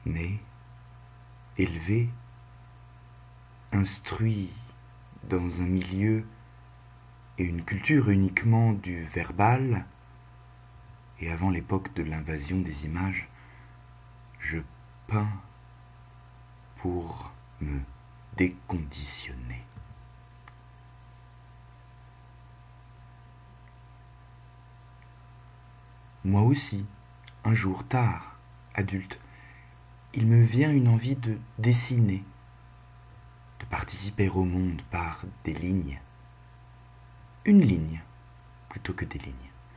né, élevé, instruit dans un milieu et une culture uniquement du verbal, et avant l'époque de l'invasion des images, je peins pour me déconditionner. Moi aussi, un jour tard, adulte, il me vient une envie de dessiner, de participer au monde par des lignes. Une ligne plutôt que des lignes.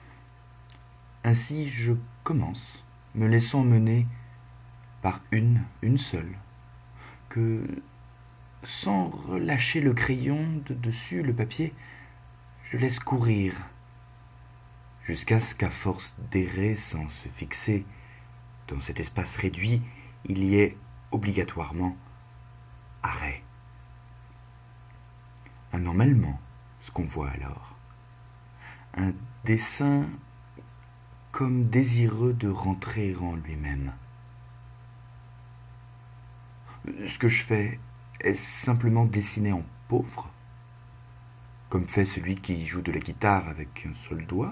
Ainsi je commence, me laissant mener par une seule, que sans relâcher le crayon de dessus le papier, je laisse courir, jusqu'à ce qu'à force d'errer sans se fixer dans cet espace réduit, il y ait obligatoirement arrêt. Un emmêlement, ce qu'on voit alors. Un dessin comme désireux de rentrer en lui-même. Ce que je fais est simplement dessiner en pauvre, comme fait celui qui joue de la guitare avec un seul doigt.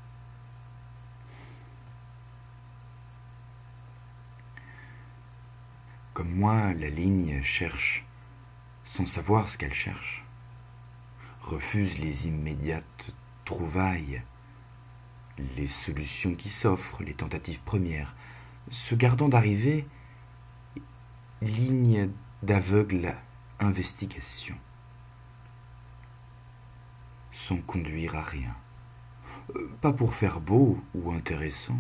Comme moi, la ligne cherche sans savoir ce qu'elle cherche, refuse les immédiates trouvailles, les solutions qui s'offrent, les tentatives premières, se gardant d'arriver, ligne d'aveugle investigation, sans conduire à rien, pas pour faire beau ou intéressant,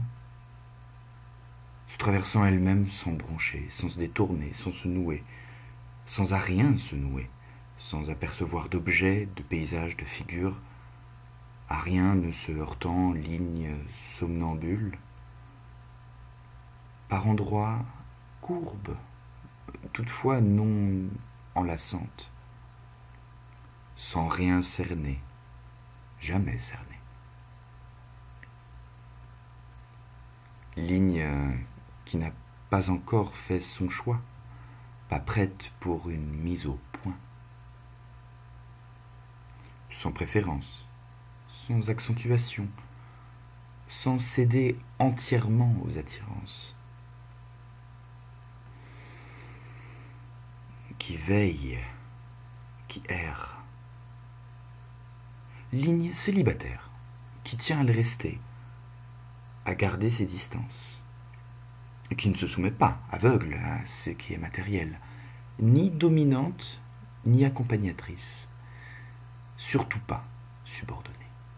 se traversant elle-même sans broncher, sans se détourner, sans se nouer, sans à rien se nouer, sans apercevoir d'objets, de paysages, de figures, à rien ne se heurtant, ligne somnambule, par endroits courbes, toutefois non enlaçantes, sans rien cerner, jamais cerner. Ligne qui n'a pas encore fait son choix, pas prête pour une mise au point, sans préférence, sans accentuation, sans céder entièrement aux attirances, qui veille, qui erre. Ligne célibataire, qui tient à le rester, à garder ses distances, qui ne se soumet pas, aveugle à ce qui est matériel, ni dominante, ni accompagnatrice, surtout pas subordonnée.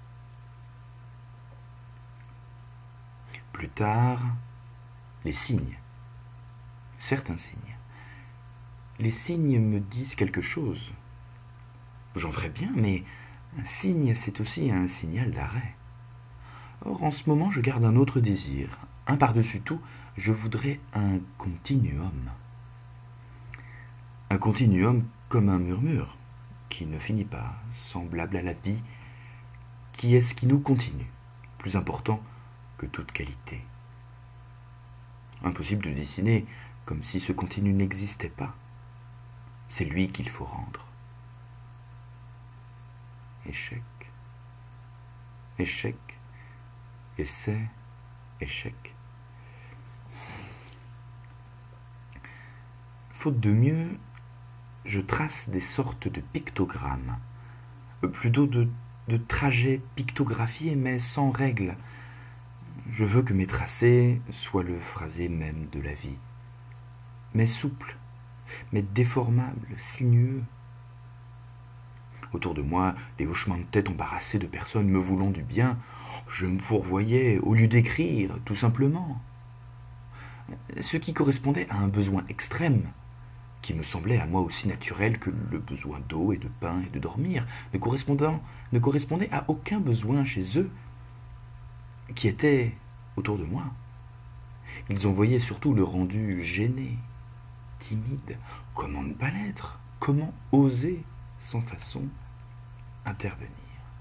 Plus tard, les signes, certains signes. Les signes me disent quelque chose. J'en ferais bien, mais un signe, c'est aussi un signal d'arrêt. Or, en ce moment, je garde un autre désir. Un par-dessus tout, je voudrais un continuum. Un continuum comme un murmure, qui ne finit pas, semblable à la vie, qui est ce qui nous continue, plus important que toute qualité. Impossible de dessiner comme si ce continu n'existait pas. C'est lui qu'il faut rendre. Échec, échec, essai, échec. Faute de mieux, je trace des sortes de pictogrammes, plutôt de trajets pictographiés, mais sans règle. Je veux que mes tracés soient le phrasé même de la vie, mais souple, mais déformable, sinueux. Autour de moi, les hochements de tête embarrassés de personnes me voulant du bien, je me fourvoyais au lieu d'écrire, tout simplement. Ce qui correspondait à un besoin extrême, qui me semblait à moi aussi naturel que le besoin d'eau et de pain et de dormir, ne correspondait à aucun besoin chez eux, qui étaient autour de moi. Ils en voyaient surtout le rendu gêné, timide. Comment ne pas l'être? Comment oser, sans façon, intervenir?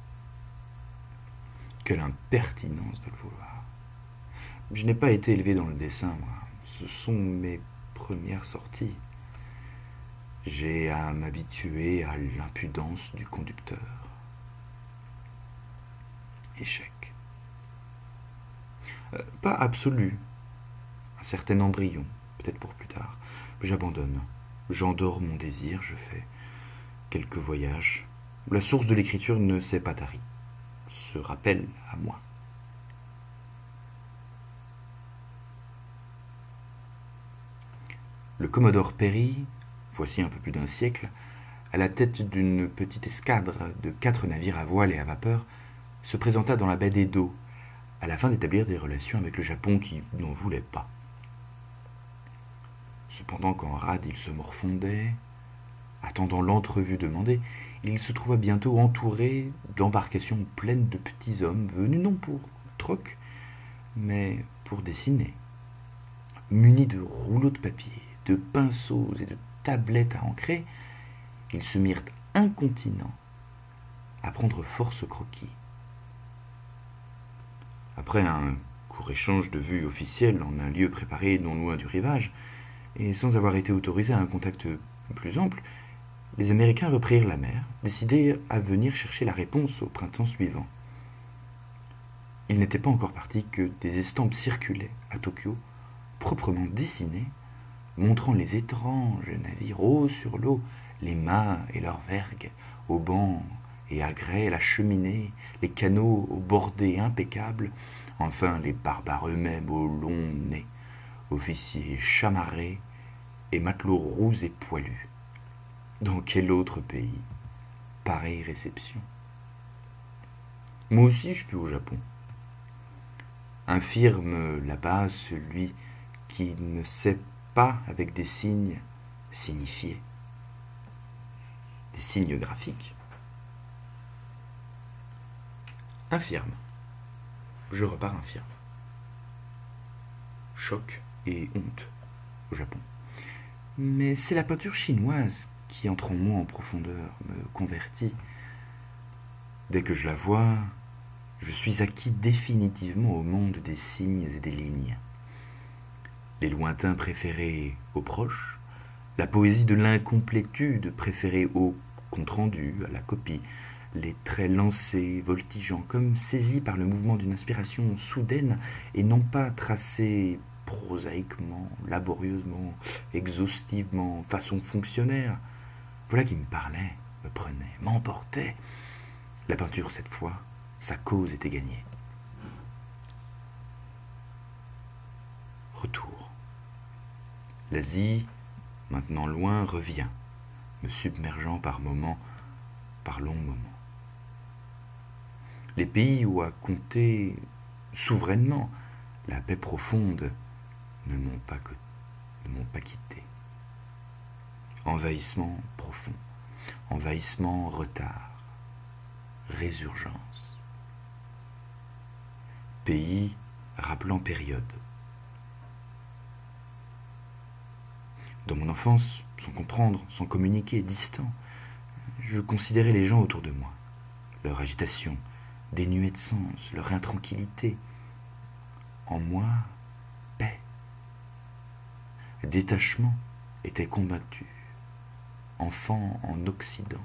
Quelle impertinence de le vouloir. Je n'ai pas été élevé dans le dessin, moi. Ce sont mes première sortie. J'ai à m'habituer à l'impudence du conducteur. Échec. Pas absolu. Un certain embryon, peut-être pour plus tard. J'abandonne. J'endors mon désir, je fais quelques voyages. La source de l'écriture ne s'est pas tarie. Se rappelle à moi. Le commodore Perry, voici un peu plus d'un siècle, à la tête d'une petite escadre de 4 navires à voile et à vapeur, se présenta dans la baie d'Edo, à la fin d'établir des relations avec le Japon qui n'en voulait pas. Cependant, quand rade il se morfondait, attendant l'entrevue demandée, il se trouva bientôt entouré d'embarcations pleines de petits hommes venus non pour troc, mais pour dessiner. Munis de rouleaux de papier, de pinceaux et de tablettes à encrer, ils se mirent incontinents à prendre force au croquis. Après un court échange de vues officielles en un lieu préparé non loin du rivage, et sans avoir été autorisés à un contact plus ample, les Américains reprirent la mer, décidés à venir chercher la réponse au printemps suivant. Il n'était pas encore parti que des estampes circulaient à Tokyo, proprement dessinées, montrant les étranges navires hauts sur l'eau, les mâts et leurs vergues, aux bancs et agrès, la cheminée, les canots aux bordées impeccables, enfin les barbares eux-mêmes au long nez, officiers chamarrés et matelots roux et poilus. Dans quel autre pays pareille réception? Moi aussi je fus au Japon. Infirme là-bas celui qui ne sait pas avec des signes signifier, des signes graphiques. Infirme. Je repars infirme. Choc et honte au Japon. Mais c'est la peinture chinoise qui entre en moi en profondeur, me convertit. Dès que je la vois, je suis acquis définitivement au monde des signes et des lignes. Les lointains préférés aux proches, la poésie de l'incomplétude préférée au compte-rendu, à la copie, les traits lancés, voltigeants, comme saisis par le mouvement d'une inspiration soudaine et non pas tracés prosaïquement, laborieusement, exhaustivement, façon fonctionnaire. Voilà qui me parlait, me prenait, m'emportait. La peinture, cette fois, sa cause était gagnée. Retour. L'Asie, maintenant loin, revient, me submergeant par moments, par longs moments. Les pays où a compté souverainement la paix profonde ne m'ont pas quitté. Envahissement profond, envahissement retard, résurgence. Pays rappelant période. Dans mon enfance, sans comprendre, sans communiquer, distant, je considérais les gens autour de moi, leur agitation, dénuée de sens, leur intranquillité. En moi, paix. Détachement était combattu, enfant en Occident.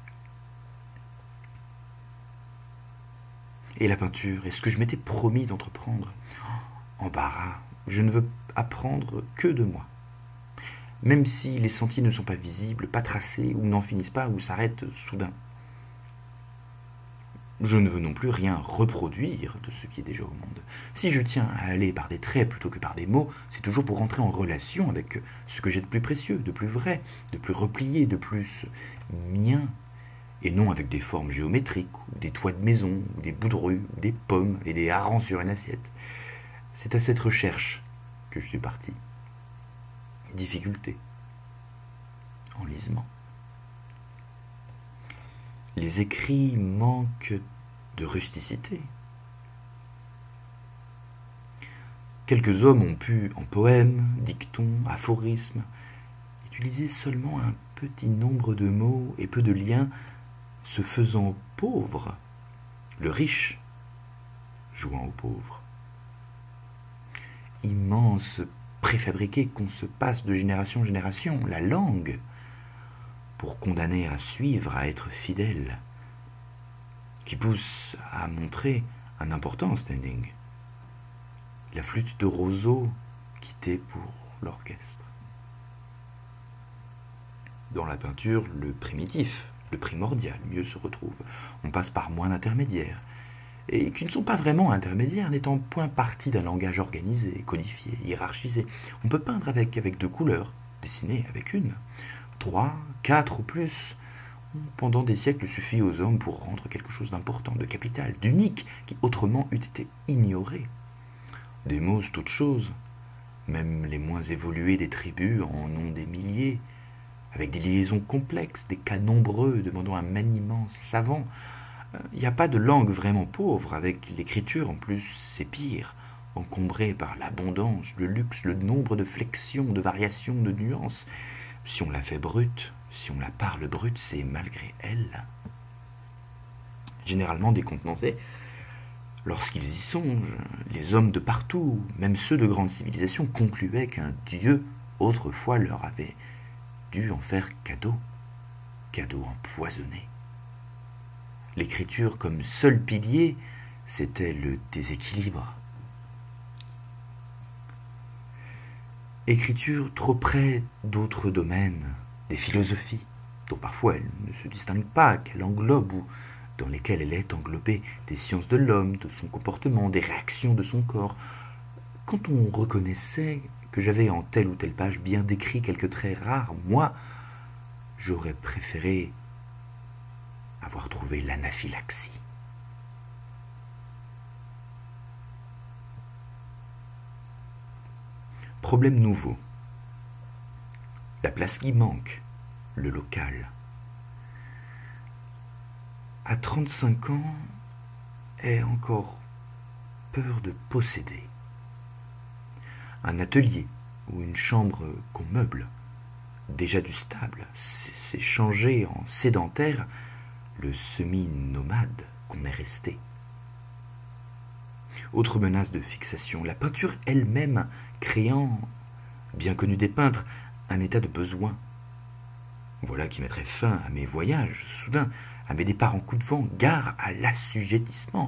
Et la peinture, est ce que je m'étais promis d'entreprendre? Embarras, je ne veux apprendre que de moi. Même si les sentiers ne sont pas visibles, pas tracés, ou n'en finissent pas, ou s'arrêtent soudain. Je ne veux non plus rien reproduire de ce qui est déjà au monde. Si je tiens à aller par des traits plutôt que par des mots, c'est toujours pour entrer en relation avec ce que j'ai de plus précieux, de plus vrai, de plus replié, de plus mien, et non avec des formes géométriques, ou des toits de maison, ou des bouts de rue, ou des pommes et des harengs sur une assiette. C'est à cette recherche que je suis parti. Difficulté, enlisement. Les écrits manquent de rusticité. Quelques hommes ont pu, en poèmes, dictons, aphorismes, utiliser seulement un petit nombre de mots et peu de liens, se faisant pauvre, le riche jouant au pauvre. Immense préfabriqué qu'on se passe de génération en génération, la langue, pour condamner à suivre, à être fidèle, qui pousse à montrer un important standing. La flûte de roseau quittée pour l'orchestre. Dans la peinture, le primitif, le primordial, mieux se retrouve. On passe par moins d'intermédiaires, et qui ne sont pas vraiment intermédiaires, n'étant point partie d'un langage organisé, codifié, hiérarchisé. On peut peindre avec 2 couleurs, dessiner avec 1, 3, 4 ou plus. Pendant des siècles suffit aux hommes pour rendre quelque chose d'important, de capital, d'unique, qui autrement eût été ignoré. Des mots, c'est autre chose. Même les moins évolués des tribus en ont des milliers, avec des liaisons complexes, des cas nombreux demandant un maniement savant. Il n'y a pas de langue vraiment pauvre, avec l'écriture en plus c'est pire, encombrée par l'abondance, le luxe, le nombre de flexions, de variations, de nuances. Si on la fait brute, si on la parle brute, c'est malgré elle. Généralement décontenancés, lorsqu'ils y songent, les hommes de partout, même ceux de grandes civilisations, concluaient qu'un dieu autrefois leur avait dû en faire cadeau empoisonné. L'écriture comme seul pilier, c'était le déséquilibre. Écriture trop près d'autres domaines, des philosophies, dont parfois elle ne se distingue pas, qu'elle englobe ou dans lesquelles elle est englobée, des sciences de l'homme, de son comportement, des réactions de son corps. Quand on reconnaissait que j'avais en telle ou telle page bien décrit quelques traits rares, moi, j'aurais préféré avoir trouvé l'anaphylaxie. Problème nouveau. La place qui manque, le local. À 35 ans, ai encore peur de posséder. Un atelier ou une chambre qu'on meuble, déjà du stable, c'est changer en sédentaire le semi-nomade qu'on est resté. Autre menace de fixation, la peinture elle-même créant, bien connue des peintres, un état de besoin. Voilà qui mettrait fin à mes voyages soudains, à mes départs en coup de vent, gare à l'assujettissement.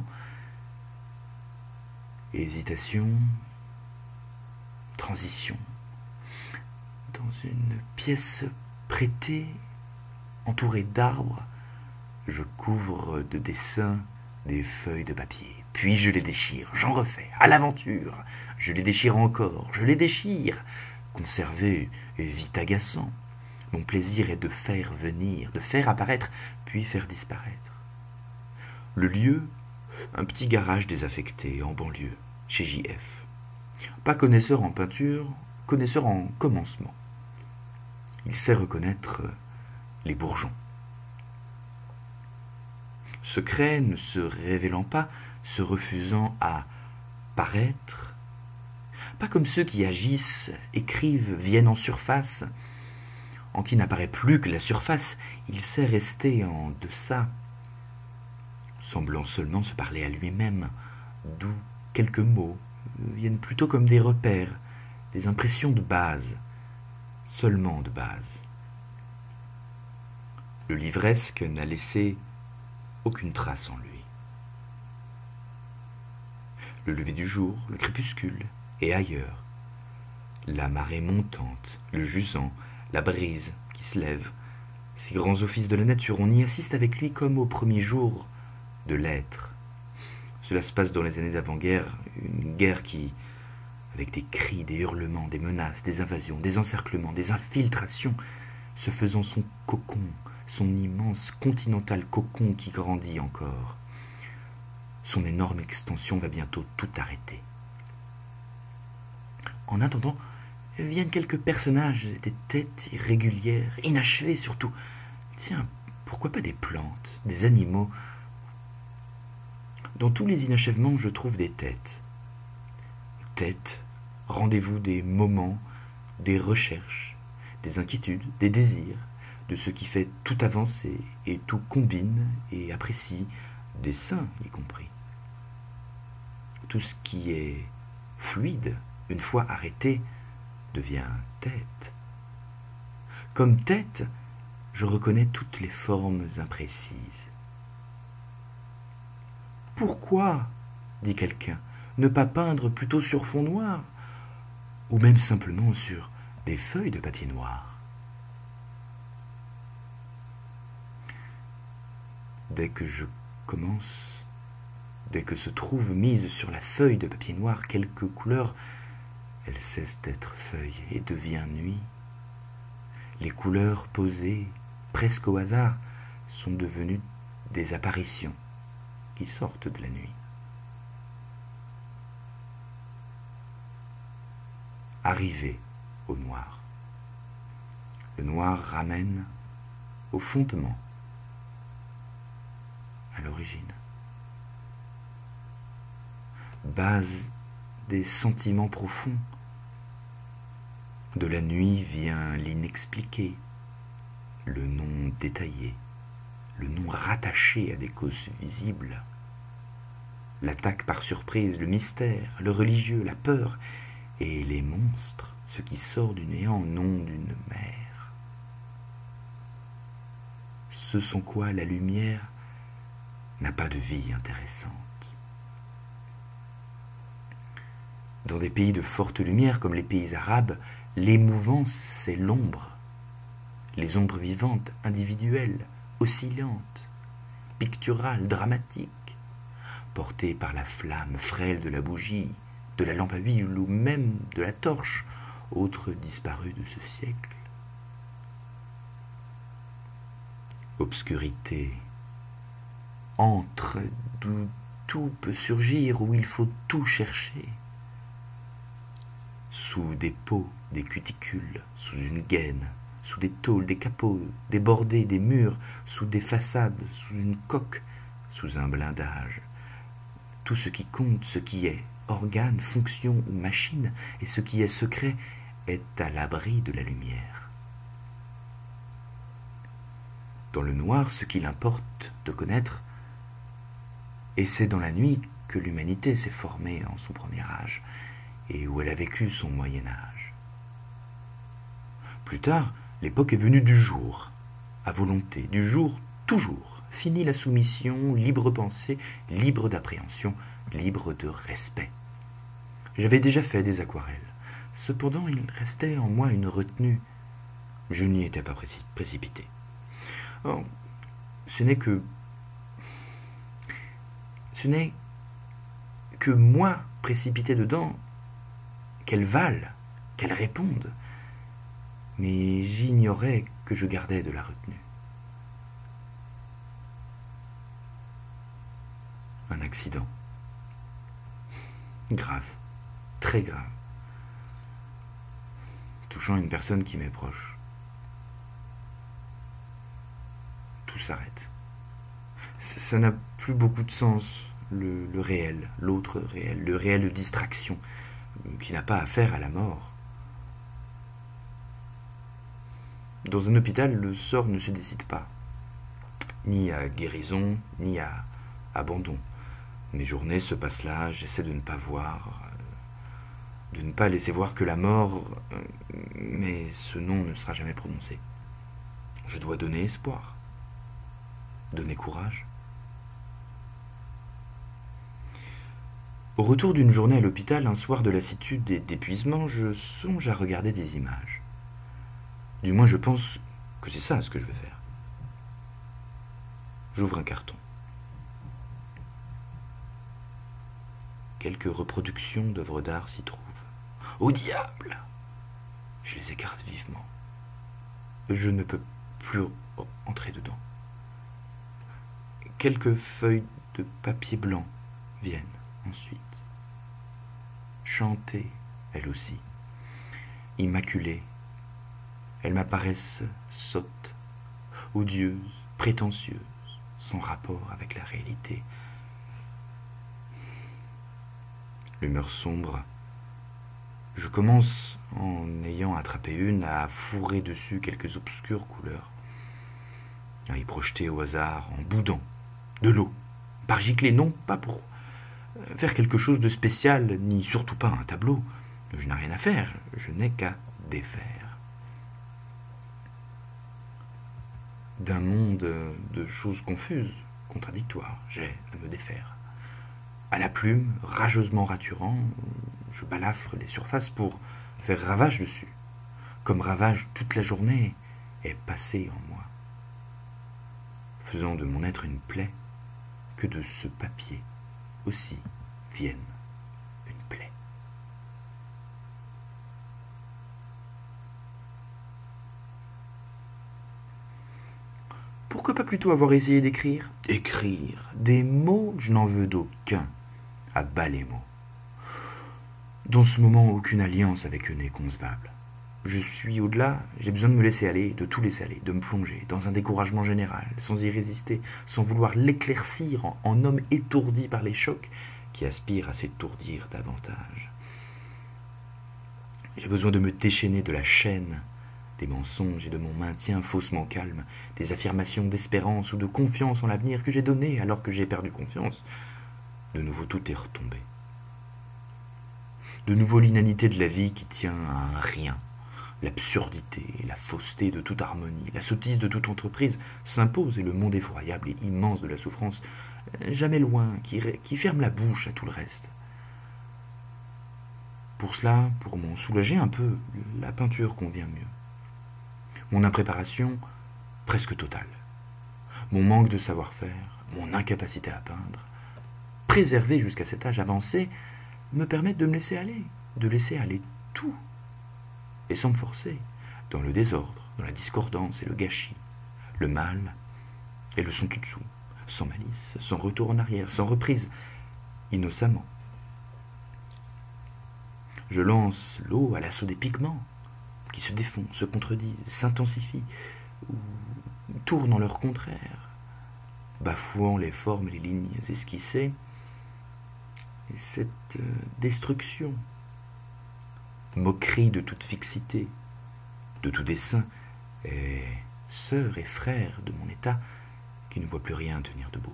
Hésitation, transition. Dans une pièce prêtée, entourée d'arbres, je couvre de dessins des feuilles de papier. Puis je les déchire, j'en refais, à l'aventure. Je les déchire encore, je les déchire. Conserver est vite agaçant. Mon plaisir est de faire venir, de faire apparaître, puis faire disparaître. Le lieu, un petit garage désaffecté en banlieue, chez JF. Pas connaisseur en peinture, connaisseur en commencement. Il sait reconnaître les bourgeons. Secret ne se révélant pas, se refusant à paraître, pas comme ceux qui agissent, écrivent, viennent en surface, en qui n'apparaît plus que la surface, il sait rester en deçà, semblant seulement se parler à lui-même, d'où quelques mots viennent plutôt comme des repères, des impressions de base, seulement de base. Le livresque n'a laissé aucune trace en lui. Le lever du jour, le crépuscule, et ailleurs, la marée montante, le jusant, la brise qui se lève, ces grands offices de la nature, on y assiste avec lui comme au premier jour de l'être. Cela se passe dans les années d'avant-guerre, une guerre qui, avec des cris, des hurlements, des menaces, des invasions, des encerclements, des infiltrations, se faisant son cocon, son immense continental cocon qui grandit encore. Son énorme extension va bientôt tout arrêter. En attendant, viennent quelques personnages, des têtes irrégulières, inachevées surtout. Tiens, pourquoi pas des plantes, des animaux? Dans tous les inachèvements, je trouve des têtes. Têtes, rendez-vous des moments, des recherches, des inquiétudes, des désirs, de ce qui fait tout avancer et tout combine et apprécie, des saints y compris. Tout ce qui est fluide, une fois arrêté, devient tête. Comme tête, je reconnais toutes les formes imprécises. Pourquoi, dit quelqu'un, ne pas peindre plutôt sur fond noir, ou même simplement sur des feuilles de papier noir? Dès que je commence, dès que se trouve mise sur la feuille de papier noir quelques couleurs, elle cesse d'être feuille et devient nuit. Les couleurs posées, presque au hasard, sont devenues des apparitions qui sortent de la nuit. Arrivé au noir. Le noir ramène au fondement, à l'origine. Base des sentiments profonds. De la nuit vient l'inexpliqué, le non détaillé, le non rattaché à des causes visibles, l'attaque par surprise, le mystère, le religieux, la peur et les monstres, ce qui sort du néant, non d'une mer. Ce sans quoi la lumière n'a pas de vie intéressante. Dans des pays de forte lumière comme les pays arabes, l'émouvance, c'est l'ombre. Les ombres vivantes, individuelles, oscillantes, picturales, dramatiques, portées par la flamme frêle de la bougie, de la lampe à huile ou même de la torche, autre disparue de ce siècle. Obscurité, entre d'où tout peut surgir, où il faut tout chercher. Sous des peaux, des cuticules, sous une gaine, sous des tôles, des capots, des bordées, des murs, sous des façades, sous une coque, sous un blindage. Tout ce qui compte, ce qui est organe, fonction ou machine, et ce qui est secret, est à l'abri de la lumière. Dans le noir, ce qu'il importe de connaître, et c'est dans la nuit que l'humanité s'est formée en son premier âge, et où elle a vécu son Moyen-Âge. Plus tard, l'époque est venue du jour, à volonté, du jour toujours. Fini la soumission, libre pensée, libre d'appréhension, libre de respect. J'avais déjà fait des aquarelles. Cependant, il restait en moi une retenue. Je n'y étais pas précipité. Or, ce n'est que moi précipité dedans, qu'elles valent, qu'elles répondent. Mais j'ignorais que je gardais de la retenue. Un accident. Grave, très grave. Touchant une personne qui m'est proche. Tout s'arrête. Ça n'a plus beaucoup de sens, le réel, l'autre réel, le réel de distraction, qui n'a pas affaire à la mort. Dans un hôpital, le sort ne se décide pas, ni à guérison, ni à abandon. Mes journées se passent là, j'essaie de ne pas voir, de ne pas laisser voir que la mort, mais ce nom ne sera jamais prononcé. Je dois donner espoir, donner courage. Au retour d'une journée à l'hôpital, un soir de lassitude et d'épuisement, je songe à regarder des images. Du moins, je pense que c'est ça ce que je vais faire. J'ouvre un carton. Quelques reproductions d'œuvres d'art s'y trouvent. Au diable! Je les écarte vivement. Je ne peux plus entrer dedans. Quelques feuilles de papier blanc viennent ensuite. Chanter, elles aussi. Immaculées. Elles m'apparaissent sottes, odieuses, prétentieuses, sans rapport avec la réalité. L'humeur sombre. Je commence, en ayant attrapé une, à fourrer dessus quelques obscures couleurs, à y projeter au hasard, en boudant, de l'eau, par giclée, non pas pour faire quelque chose de spécial, ni surtout pas un tableau, Je n'ai rien à faire, je n'ai qu'à défaire. D'un monde de choses confuses, contradictoires, j'ai à me défaire. À la plume, rageusement raturant, je balafre les surfaces pour faire ravage dessus, comme ravage toute la journée est passée en moi, faisant de mon être une plaie, que de ce papier aussi vienne une plaie. Pourquoi pas plutôt avoir essayé d'écrire? Écrire des mots, je n'en veux d'aucun. À bas les mots. Dans ce moment, aucune alliance avec eux n'est concevable. Je suis au-delà, j'ai besoin de me laisser aller, de tout laisser aller, de me plonger dans un découragement général, sans y résister, sans vouloir l'éclaircir en homme étourdi par les chocs qui aspire à s'étourdir davantage. J'ai besoin de me déchaîner de la chaîne des mensonges et de mon maintien faussement calme, des affirmations d'espérance ou de confiance en l'avenir que j'ai données alors que j'ai perdu confiance. De nouveau tout est retombé. De nouveau l'inanité de la vie qui tient à un rien. L'absurdité et la fausseté de toute harmonie, la sottise de toute entreprise s'impose et le monde effroyable et immense de la souffrance, jamais loin, qui ferme la bouche à tout le reste. Pour cela, pour m'en soulager un peu, la peinture convient mieux. Mon impréparation, presque totale. Mon manque de savoir-faire, mon incapacité à peindre, préservé jusqu'à cet âge avancé, me permettent de me laisser aller, de laisser aller tout, et sans me forcer, dans le désordre, dans la discordance et le gâchis, le mal et le son tout dessous, sans malice, sans retour en arrière, sans reprise, innocemment. Je lance l'eau à l'assaut des pigments, qui se défont, se contredisent, s'intensifient, ou tournent en leur contraire, bafouant les formes et les lignes esquissées. Et cette destruction, moquerie de toute fixité, de tout dessein, est sœur et frère de mon état qui ne voit plus rien tenir debout.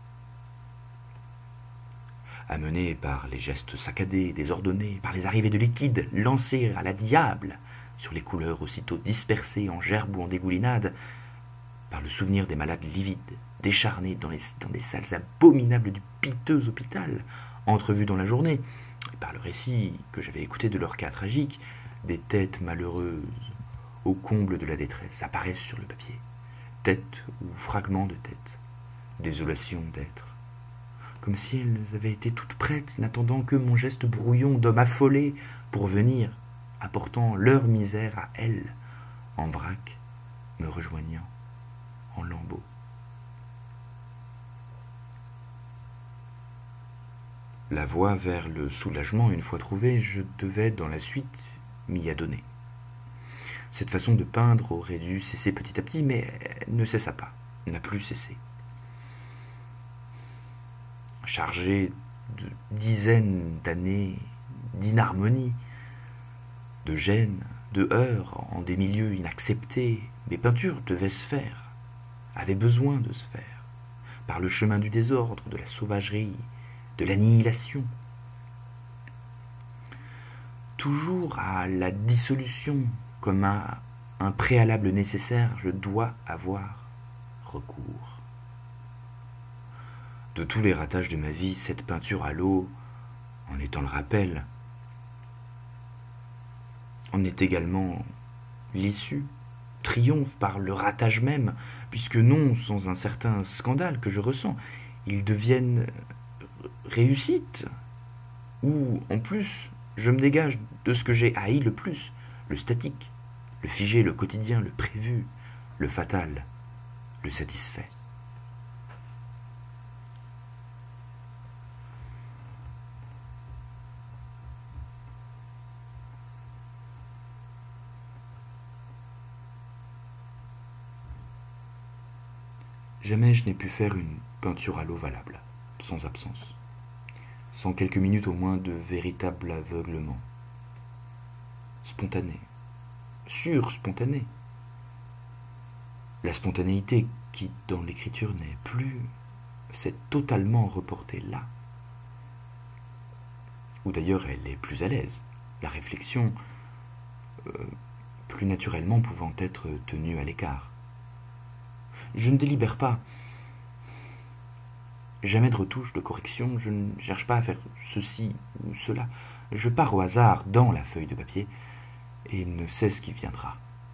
Amené par les gestes saccadés, désordonnés, par les arrivées de liquide lancés à la diable, sur les couleurs aussitôt dispersées en gerbes ou en dégoulinades, par le souvenir des malades livides, décharnés dans des salles abominables du piteux hôpital, entrevus dans la journée, et par le récit que j'avais écouté de leur cas tragique, des têtes malheureuses, au comble de la détresse, apparaissent sur le papier, têtes ou fragments de têtes, désolation d'être, comme si elles avaient été toutes prêtes, n'attendant que mon geste brouillon d'homme affolé pour venir, apportant leur misère à elles, en vrac, me rejoignant en lambeaux. La voie vers le soulagement, une fois trouvée, je devais dans la suite m'y adonner. Cette façon de peindre aurait dû cesser petit à petit, mais elle ne cessa pas, n'a plus cessé. Chargée de dizaines d'années d'inharmonie, de gêne, de heurts en des milieux inacceptés, mes peintures devaient se faire, avaient besoin de se faire, par le chemin du désordre, de la sauvagerie, de l'annihilation. Toujours à la dissolution, comme à un préalable nécessaire, je dois avoir recours. De tous les ratages de ma vie, cette peinture à l'eau, en étant le rappel, en est également l'issue, triomphe par le ratage même, puisque non sans un certain scandale que je ressens, ils deviennent réussite, où en plus je me dégage de ce que j'ai haï le plus, le statique, le figé, le quotidien, le prévu, le fatal, le satisfait. Jamais je n'ai pu faire une peinture à l'eau valable, sans absence, sans quelques minutes au moins de véritable aveuglement. Spontané, spontané. La spontanéité qui, dans l'écriture, n'est plus, s'est totalement reportée là. Ou d'ailleurs, elle est plus à l'aise, la réflexion plus naturellement pouvant être tenue à l'écart. Je ne délibère pas, jamais de retouche, de correction, je ne cherche pas à faire ceci ou cela. Je pars au hasard dans la feuille de papier et ne sais ce qui viendra.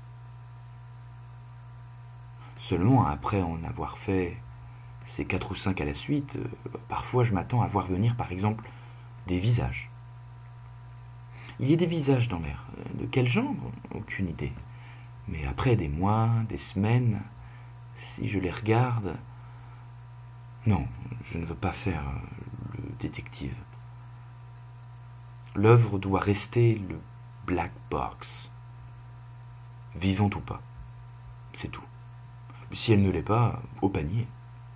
Seulement, après en avoir fait ces 4 ou 5 à la suite, parfois je m'attends à voir venir, par exemple, des visages. Il y a des visages dans l'air. De quel genre? Aucune idée. Mais après des mois, des semaines, si je les regarde... Non, je ne veux pas faire le détective. L'œuvre doit rester le black box. Vivante ou pas. C'est tout. Si elle ne l'est pas, au panier.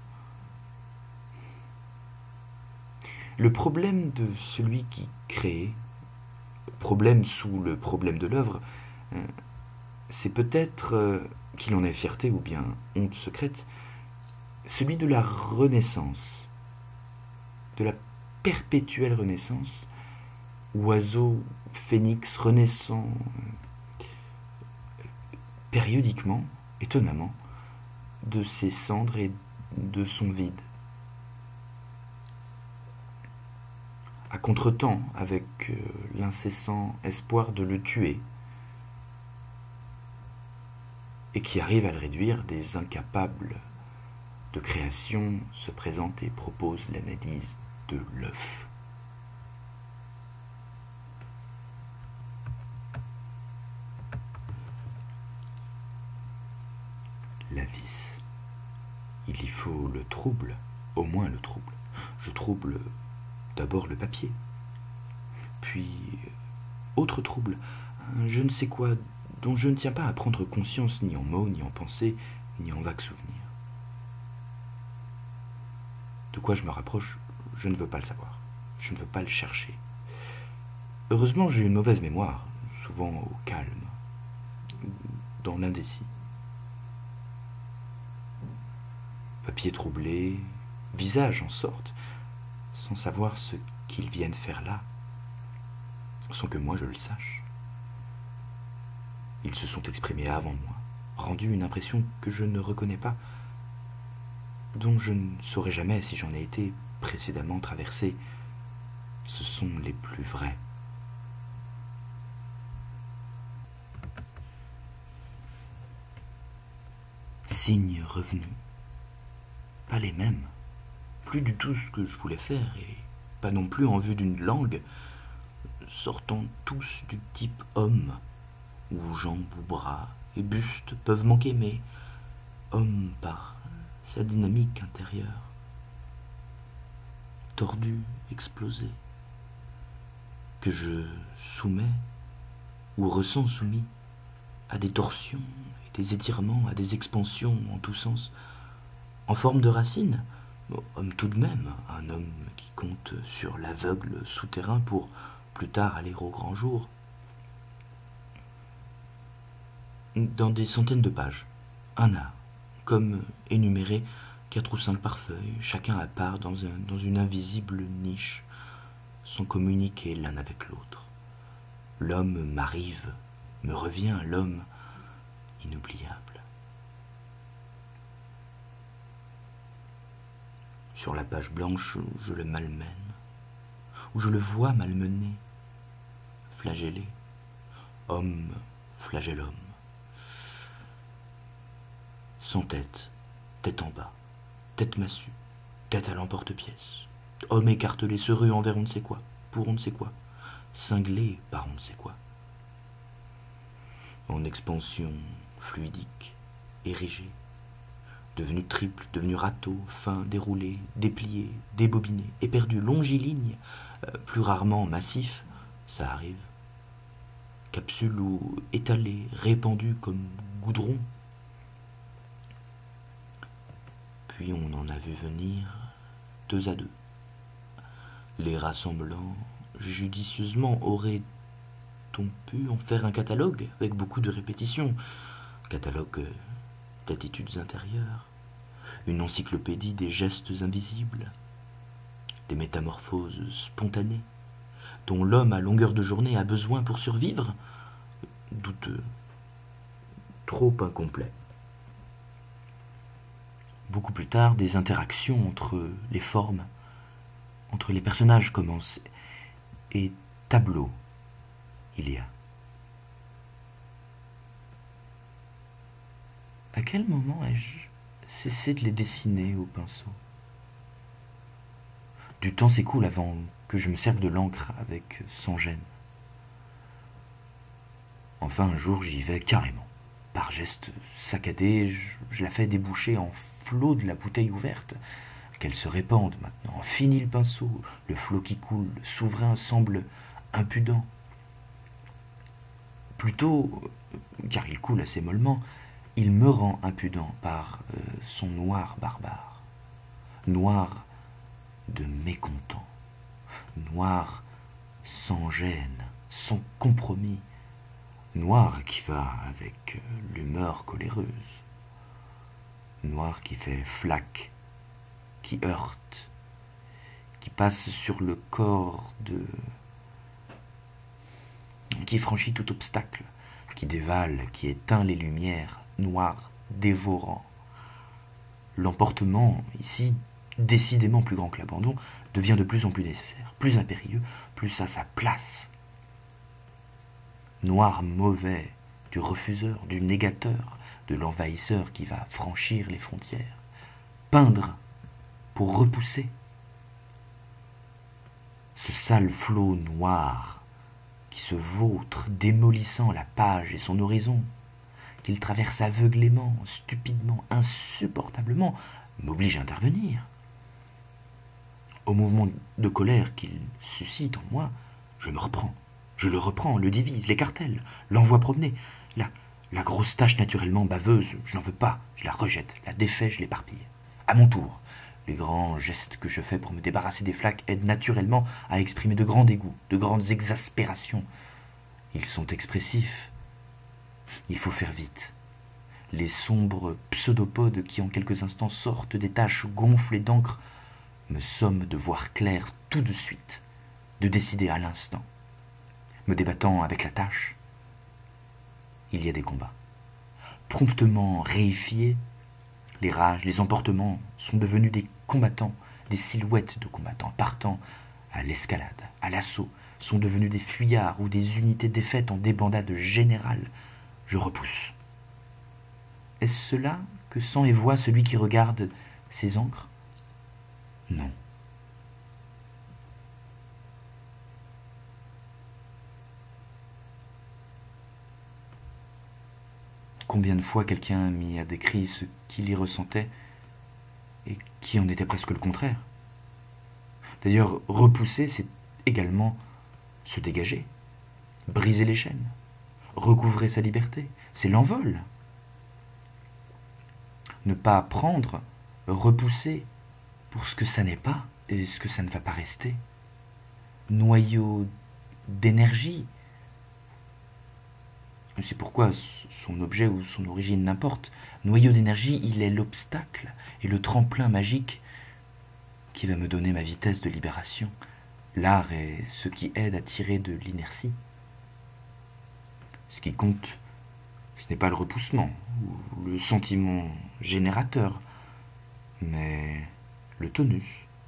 Le problème de celui qui crée, problème sous le problème de l'œuvre, c'est peut-être qu'il en ait fierté ou bien honte secrète, celui de la renaissance, de la perpétuelle renaissance, oiseau phénix renaissant périodiquement, étonnamment, de ses cendres et de son vide. À contretemps, avec l'incessant espoir de le tuer, et qui arrive à le réduire, des incapables de création se présentent et proposent l'analyse de l'œuf. La vis. Il y faut le trouble, au moins le trouble. Je trouble d'abord le papier, puis autre trouble, un je ne sais quoi dont je ne tiens pas à prendre conscience ni en mots, ni en pensées, ni en vagues souvenirs. De quoi je me rapproche, je ne veux pas le savoir, je ne veux pas le chercher. Heureusement, j'ai une mauvaise mémoire, souvent au calme, dans l'indécis. Papier troublé, visage en sorte, sans savoir ce qu'ils viennent faire là, sans que moi je le sache. Ils se sont exprimés avant moi, rendu une impression que je ne reconnais pas, dont je ne saurais jamais si j'en ai été précédemment traversé. Ce sont les plus vrais. Signes revenus. Pas les mêmes, plus du tout ce que je voulais faire, et pas non plus en vue d'une langue, sortant tous du type homme, où jambes ou bras et bustes peuvent manquer, mais homme par sa dynamique intérieure, tordu, explosé, que je soumets ou ressens soumis à des torsions et des étirements, à des expansions en tous sens, en forme de racine. Homme tout de même, un homme qui compte sur l'aveugle souterrain pour plus tard aller au grand jour. Dans des centaines de pages, un art, comme énuméré 4 ou 5 par feuille, chacun à part dans une invisible niche, sans communiquer l'un avec l'autre. L'homme m'arrive, me revient, l'homme inoubliable. Sur la page blanche, je le malmène, ou je le vois malmené, flagellé, homme flagelle homme. Sans tête, tête en bas, tête massue, tête à l'emporte-pièce, homme écartelé, se rue envers on ne sait quoi, pour on ne sait quoi, cinglé par on ne sait quoi. En expansion fluidique, érigé, devenu triple, devenu râteau, fin, déroulé, déplié, débobiné, éperdu, longiligne, plus rarement massif, ça arrive. Capsule ou étalé, répandu comme goudron. Puis on en a vu venir 2 à 2. Les rassemblant judicieusement aurait-on pu en faire un catalogue avec beaucoup de répétitions, catalogue d'attitudes intérieures, une encyclopédie des gestes invisibles, des métamorphoses spontanées, dont l'homme à longueur de journée a besoin pour survivre? Douteux, trop incomplet. Beaucoup plus tard, des interactions entre les formes, entre les personnages commencent, et tableau il y a. À quel moment ai-je cessé de les dessiner au pinceau? Du temps s'écoule avant que je me serve de l'encre avec sans gêne. Enfin, un jour, j'y vais carrément. Par geste saccadé, je la fais déboucher en flot de la bouteille ouverte. Qu'elle se répande maintenant. Fini le pinceau, le flot qui coule, le souverain semble impudent. Plutôt, car il coule assez mollement, il me rend impudent par son noir barbare. Noir de mécontent. Noir sans gêne, sans compromis. Noir qui va avec l'humeur coléreuse. Noir qui fait flaque, qui heurte, qui passe sur le corps de... qui franchit tout obstacle, qui dévale, qui éteint les lumières, noir, dévorant. L'emportement, ici, décidément plus grand que l'abandon, devient de plus en plus nécessaire, plus impérieux, plus à sa place. Noir mauvais, du refuseur, du négateur, de l'envahisseur qui va franchir les frontières. Peindre pour repousser. Ce sale flot noir qui se vautre, démolissant la page et son horizon, qu'il traverse aveuglément, stupidement, insupportablement, m'oblige à intervenir. Au mouvement de colère qu'il suscite en moi, je me reprends. Je le reprends, le divise, l'écartèle, l'envoie promener. La grosse tache naturellement baveuse, je n'en veux pas, je la rejette, la défais, je l'éparpille. À mon tour, les grands gestes que je fais pour me débarrasser des flaques aident naturellement à exprimer de grands dégoûts, de grandes exaspérations. Ils sont expressifs. Il faut faire vite. Les sombres pseudopodes qui en quelques instants sortent des taches gonflées d'encre me somment de voir clair tout de suite, de décider à l'instant. Me débattant avec la tâche, il y a des combats. Promptement réifiés, les rages, les emportements sont devenus des combattants, des silhouettes de combattants partant à l'escalade, à l'assaut, sont devenus des fuyards ou des unités défaites en débandade générale. Je repousse. Est-ce cela que sent et voit celui qui regarde ces encres? Non. Combien de fois quelqu'un m'y a décrit ce qu'il y ressentait et qui en était presque le contraire. D'ailleurs, repousser, c'est également se dégager, briser les chaînes, recouvrer sa liberté, c'est l'envol. Ne pas prendre, repousser pour ce que ça n'est pas et ce que ça ne va pas rester. Noyau d'énergie. C'est pourquoi son objet ou son origine n'importe. Noyau d'énergie, il est l'obstacle et le tremplin magique qui va me donner ma vitesse de libération. L'art est ce qui aide à tirer de l'inertie. Ce qui compte, ce n'est pas le repoussement ou le sentiment générateur, mais le tonus.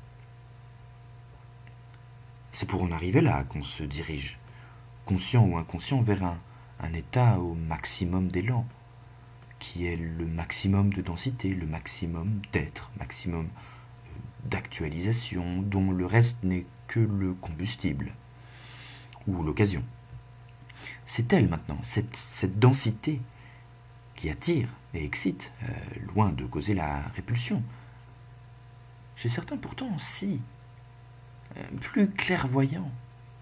C'est pour en arriver là qu'on se dirige, conscient ou inconscient, vers un état au maximum d'élan, qui est le maximum de densité, le maximum d'être, maximum d'actualisation, dont le reste n'est que le combustible, ou l'occasion. C'est elle maintenant, cette densité qui attire et excite, loin de causer la répulsion. Chez certains pourtant, si, plus clairvoyants.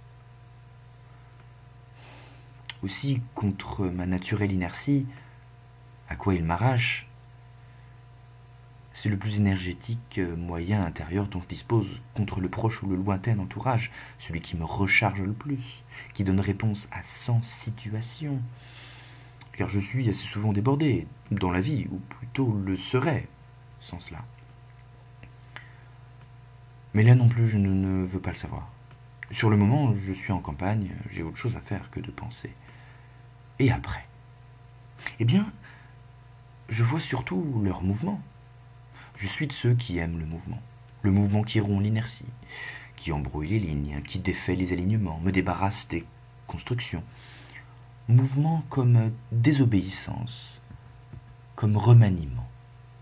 Aussi, contre ma naturelle inertie, à quoi il m'arrache, c'est le plus énergétique moyen intérieur dont je dispose contre le proche ou le lointain entourage, celui qui me recharge le plus, qui donne réponse à 100 situations. Car je suis assez souvent débordé dans la vie, ou plutôt le serais sans cela. Mais là non plus, je ne veux pas le savoir. Sur le moment, je suis en campagne, j'ai autre chose à faire que de penser. Et après? Eh bien, je vois surtout leur mouvement. Je suis de ceux qui aiment le mouvement. Le mouvement qui rompt l'inertie, qui embrouille les lignes, qui défait les alignements, me débarrasse des constructions. Mouvement comme désobéissance, comme remaniement.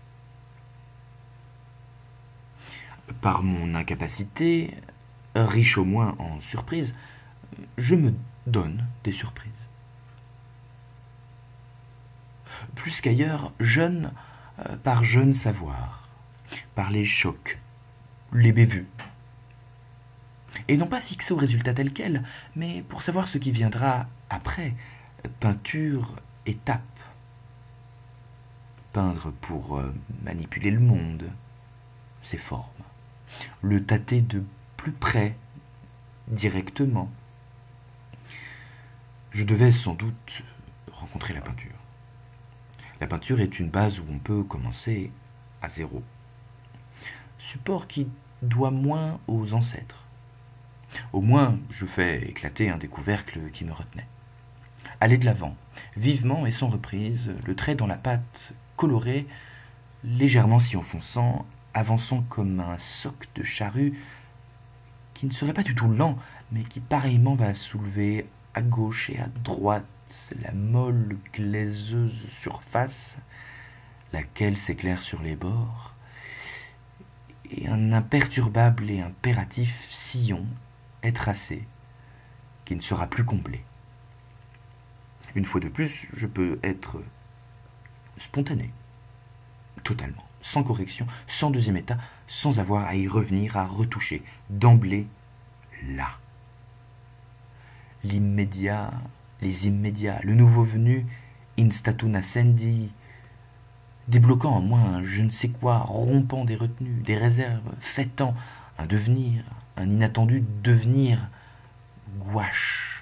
Par mon incapacité, riche au moins en surprises, je me donne des surprises. Plus qu'ailleurs, jeune par jeune savoir, par les chocs, les bévues. Et non pas fixé au résultat tel quel, mais pour savoir ce qui viendra après, peinture, étape. Peindre pour manipuler le monde, ses formes. Le tâter de plus près, directement. Je devais sans doute rencontrer la peinture. La peinture est une base où on peut commencer à zéro. Support qui doit moins aux ancêtres. Au moins, je fais éclater un des couvercles qui me retenait. Aller de l'avant, vivement et sans reprise, le trait dans la pâte coloré, légèrement s'y enfonçant, avançant comme un soc de charrue, qui ne serait pas du tout lent, mais qui pareillement va soulever à gauche et à droite la molle glaiseuse surface, laquelle s'éclaire sur les bords, et un imperturbable et impératif sillon est tracé, qui ne sera plus comblé. Une fois de plus, je peux être spontané, totalement, sans correction, sans deuxième état, sans avoir à y revenir, à retoucher, d'emblée, là. L'immédiat, les immédiats, le nouveau venu, in statu nascendi, débloquant en moi un je ne sais quoi, rompant des retenues, des réserves, fêtant un devenir, un inattendu devenir, gouache.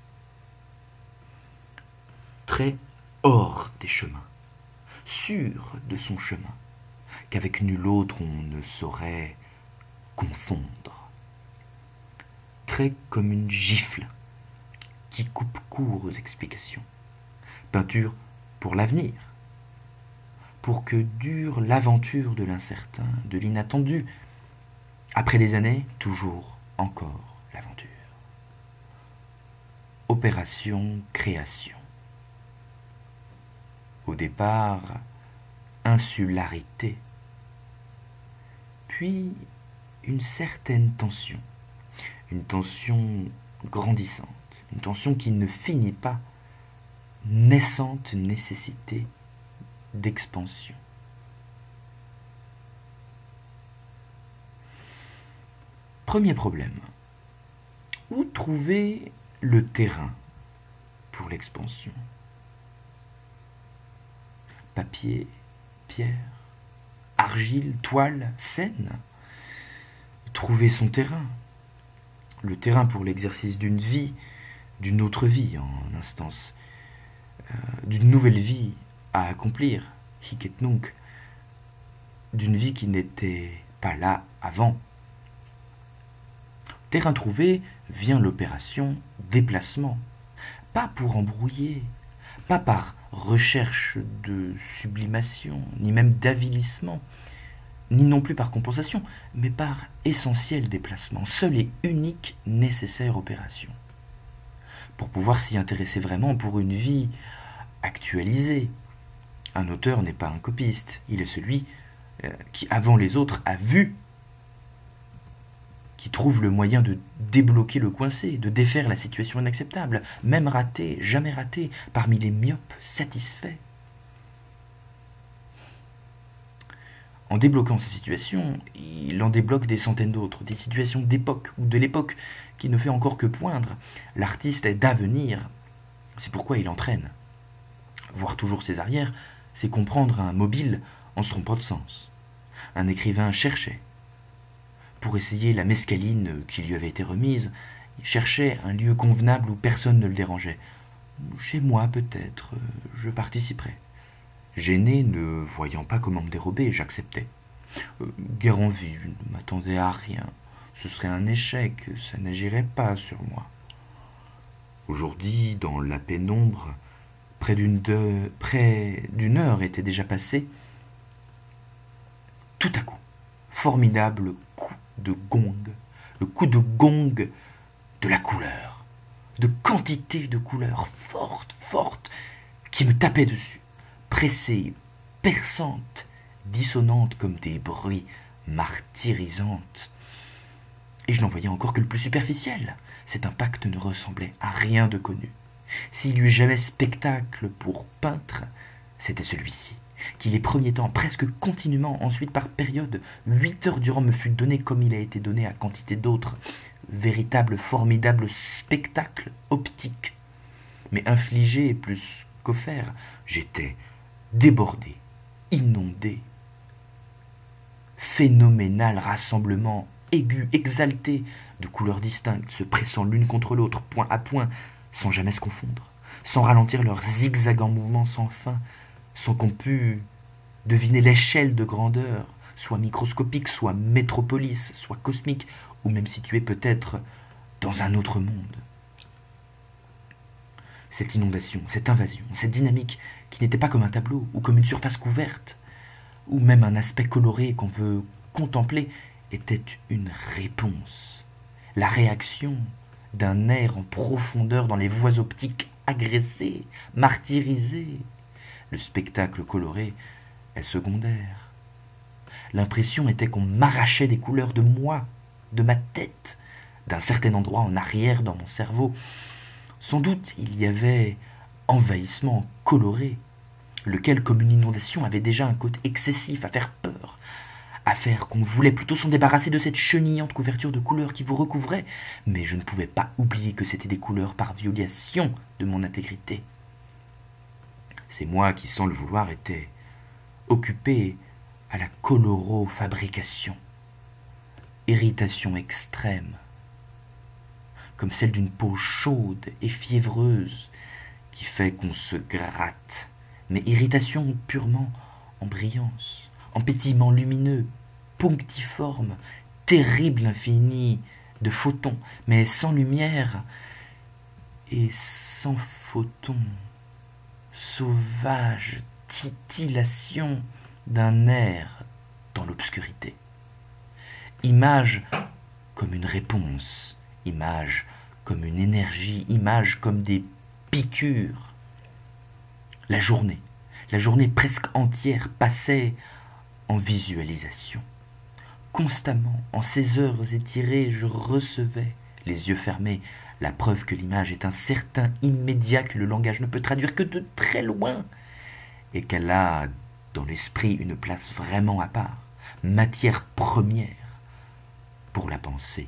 Très hors des chemins, sûr de son chemin, qu'avec nul autre on ne saurait confondre. Très comme une gifle qui coupe court aux explications. Peinture pour l'avenir, pour que dure l'aventure de l'incertain, de l'inattendu. Après des années, toujours, encore l'aventure. Opération création. Au départ, insularité, puis une certaine tension, une tension grandissante, une tension qui ne finit pas, naissante nécessité d'expansion. Premier problème, où trouver le terrain pour l'expansion? Papier, pierre, argile, toile, scène. Trouver son terrain. Le terrain pour l'exercice d'une vie, d'une autre vie en instance, d'une nouvelle vie à accomplir, hic et nunc, d'une vie qui n'était pas là avant. Terrain trouvé vient l'opération déplacement, pas pour embrouiller, pas par recherche de sublimation, ni même d'avilissement, ni non plus par compensation, mais par essentiel déplacement, seule et unique nécessaire opération. Pour pouvoir s'y intéresser vraiment pour une vie actualisée. Un auteur n'est pas un copiste, il est celui qui, avant les autres, a vu, qui trouve le moyen de débloquer le coincé, de défaire la situation inacceptable, même ratée, jamais ratée, parmi les myopes satisfaits. En débloquant ces situations, il en débloque des centaines d'autres, des situations d'époque ou de l'époque qui ne fait encore que poindre. L'artiste est d'avenir, c'est pourquoi il entraîne. Voir toujours ses arrières, c'est comprendre un mobile en se trompant de sens. Un écrivain cherchait. Pour essayer la mescaline qui lui avait été remise, il cherchait un lieu convenable où personne ne le dérangeait. Chez moi, peut-être, je participerais. Gêné, ne voyant pas comment me dérober, j'acceptais. Guère en vue, ne m'attendais à rien. ce serait un échec, ça n'agirait pas sur moi. Aujourd'hui, dans la pénombre, près d'une heure était déjà passée. Tout à coup, formidable coup de gong, le coup de gong de la couleur, de quantité de couleurs fortes, qui me tapaient dessus, pressées, perçantes, dissonantes comme des bruits martyrisantes. Et je n'en voyais encore que le plus superficiel. Cet impact ne ressemblait à rien de connu. S'il y eut jamais spectacle pour peintre, c'était celui-ci, qui les premiers temps, presque continuellement, ensuite par période, 8 heures durant me fut donné comme il a été donné à quantité d'autres, véritable formidable spectacle optique. Mais infligé plus qu'offert, j'étais débordé, inondé. Phénoménal rassemblement aigu, exalté, de couleurs distinctes, se pressant l'une contre l'autre, point à point, sans jamais se confondre, sans ralentir leurs zigzagants mouvements sans fin, sans qu'on pût deviner l'échelle de grandeur, soit microscopique, soit métropolis, soit cosmique, ou même située peut-être dans un autre monde. Cette inondation, cette invasion, cette dynamique qui n'était pas comme un tableau, ou comme une surface couverte, ou même un aspect coloré qu'on veut contempler, était une réponse, la réaction d'un air en profondeur dans les voies optiques agressées, martyrisées. Le spectacle coloré est secondaire. L'impression était qu'on m'arrachait des couleurs de moi, de ma tête, d'un certain endroit en arrière dans mon cerveau. Sans doute il y avait envahissement coloré, lequel, comme une inondation, avait déjà un côté excessif à faire peur, à faire qu'on voulait plutôt s'en débarrasser de cette chenillante couverture de couleurs qui vous recouvrait, mais je ne pouvais pas oublier que c'était des couleurs par violation de mon intégrité. C'est moi qui, sans le vouloir, étais occupé à la colorofabrication. Irritation extrême, comme celle d'une peau chaude et fiévreuse qui fait qu'on se gratte, mais irritation purement en brillance, en pétillement lumineux, punctiforme, terrible infini de photons, mais sans lumière et sans photons, sauvage titillation d'un air dans l'obscurité. Image comme une réponse, image comme une énergie, image comme des piqûres. La journée presque entière passait en visualisation. Constamment, en ces heures étirées, je recevais, les yeux fermés, la preuve que l'image est un certain immédiat que le langage ne peut traduire que de très loin, et qu'elle a dans l'esprit une place vraiment à part, matière première pour la pensée.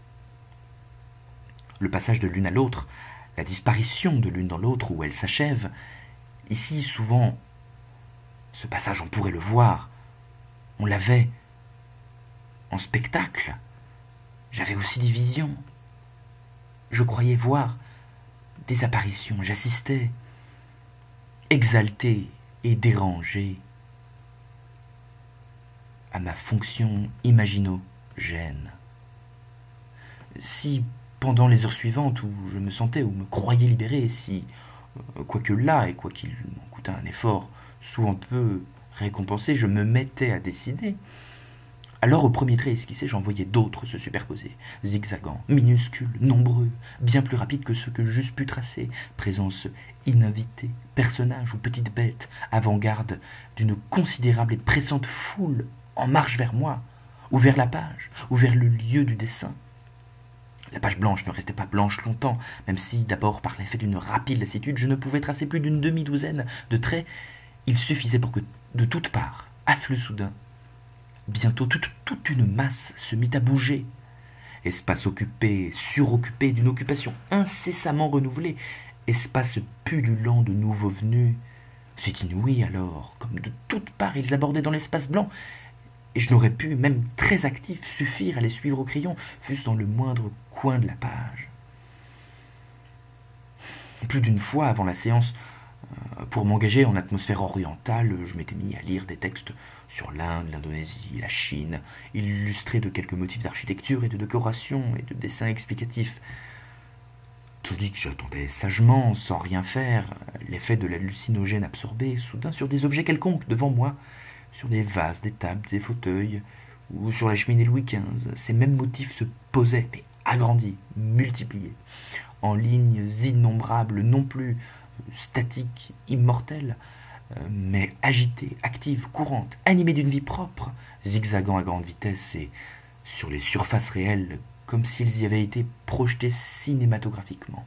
Le passage de l'une à l'autre, la disparition de l'une dans l'autre où elle s'achève, ici souvent, ce passage on pourrait le voir, on l'avait en spectacle. J'avais aussi des visions. Je croyais voir des apparitions. J'assistais, exalté et dérangé, à ma fonction imaginogène. Si, pendant les heures suivantes où je me sentais ou me croyais libéré, si, quoique là, et quoiqu'il m'en coûtât un effort souvent peu récompensé, je me mettais à décider, alors au premier trait esquissé, j'en voyais d'autres se superposer, zigzagants, minuscules, nombreux, bien plus rapides que ceux que j'eusse pu tracer, présence ininvitée, personnages ou petites bêtes, avant-garde d'une considérable et pressante foule en marche vers moi, ou vers la page, ou vers le lieu du dessin. La page blanche ne restait pas blanche longtemps, même si, d'abord par l'effet d'une rapide lassitude, je ne pouvais tracer plus d'une demi-douzaine de traits. Il suffisait pour que, de toutes parts, afflux soudain, bientôt toute une masse se mit à bouger. Espace occupé, suroccupé d'une occupation incessamment renouvelée, espace pullulant de nouveaux venus. C'est inouï alors, comme de toutes parts ils abordaient dans l'espace blanc, et je n'aurais pu, même très actif, suffire à les suivre au crayon, fût-ce dans le moindre coin de la page. Plus d'une fois, avant la séance, Pour m'engager en atmosphère orientale, je m'étais mis à lire des textes sur l'Inde, l'Indonésie, la Chine, illustrés de quelques motifs d'architecture et de décoration et de dessins explicatifs. Tandis que j'attendais sagement, sans rien faire, l'effet de l'hallucinogène absorbé, soudain sur des objets quelconques devant moi, sur des vases, des tables, des fauteuils, ou sur la cheminée Louis XV, ces mêmes motifs se posaient, mais agrandis, multipliés, en lignes innombrables, non plus statiques, immortelles, mais agitées, actives, courantes, animées d'une vie propre, zigzagant à grande vitesse et sur les surfaces réelles, comme s'ils y avaient été projetés cinématographiquement.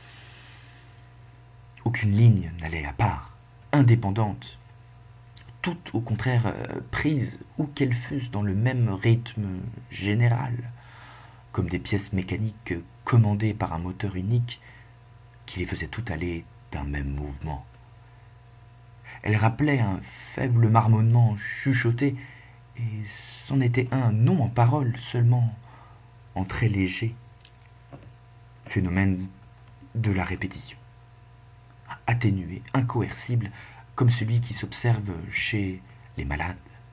Aucune ligne n'allait à part, indépendante, toutes au contraire prises, où qu'elles fussent, dans le même rythme général, comme des pièces mécaniques commandées par un moteur unique qui les faisait toutes aller d'un même mouvement. Elles rappelaient un faible marmonnement chuchoté, et c'en était un, non en paroles seulement, en très léger, phénomène de la répétition, atténué, incoercible, comme celui qui s'observe chez les malades.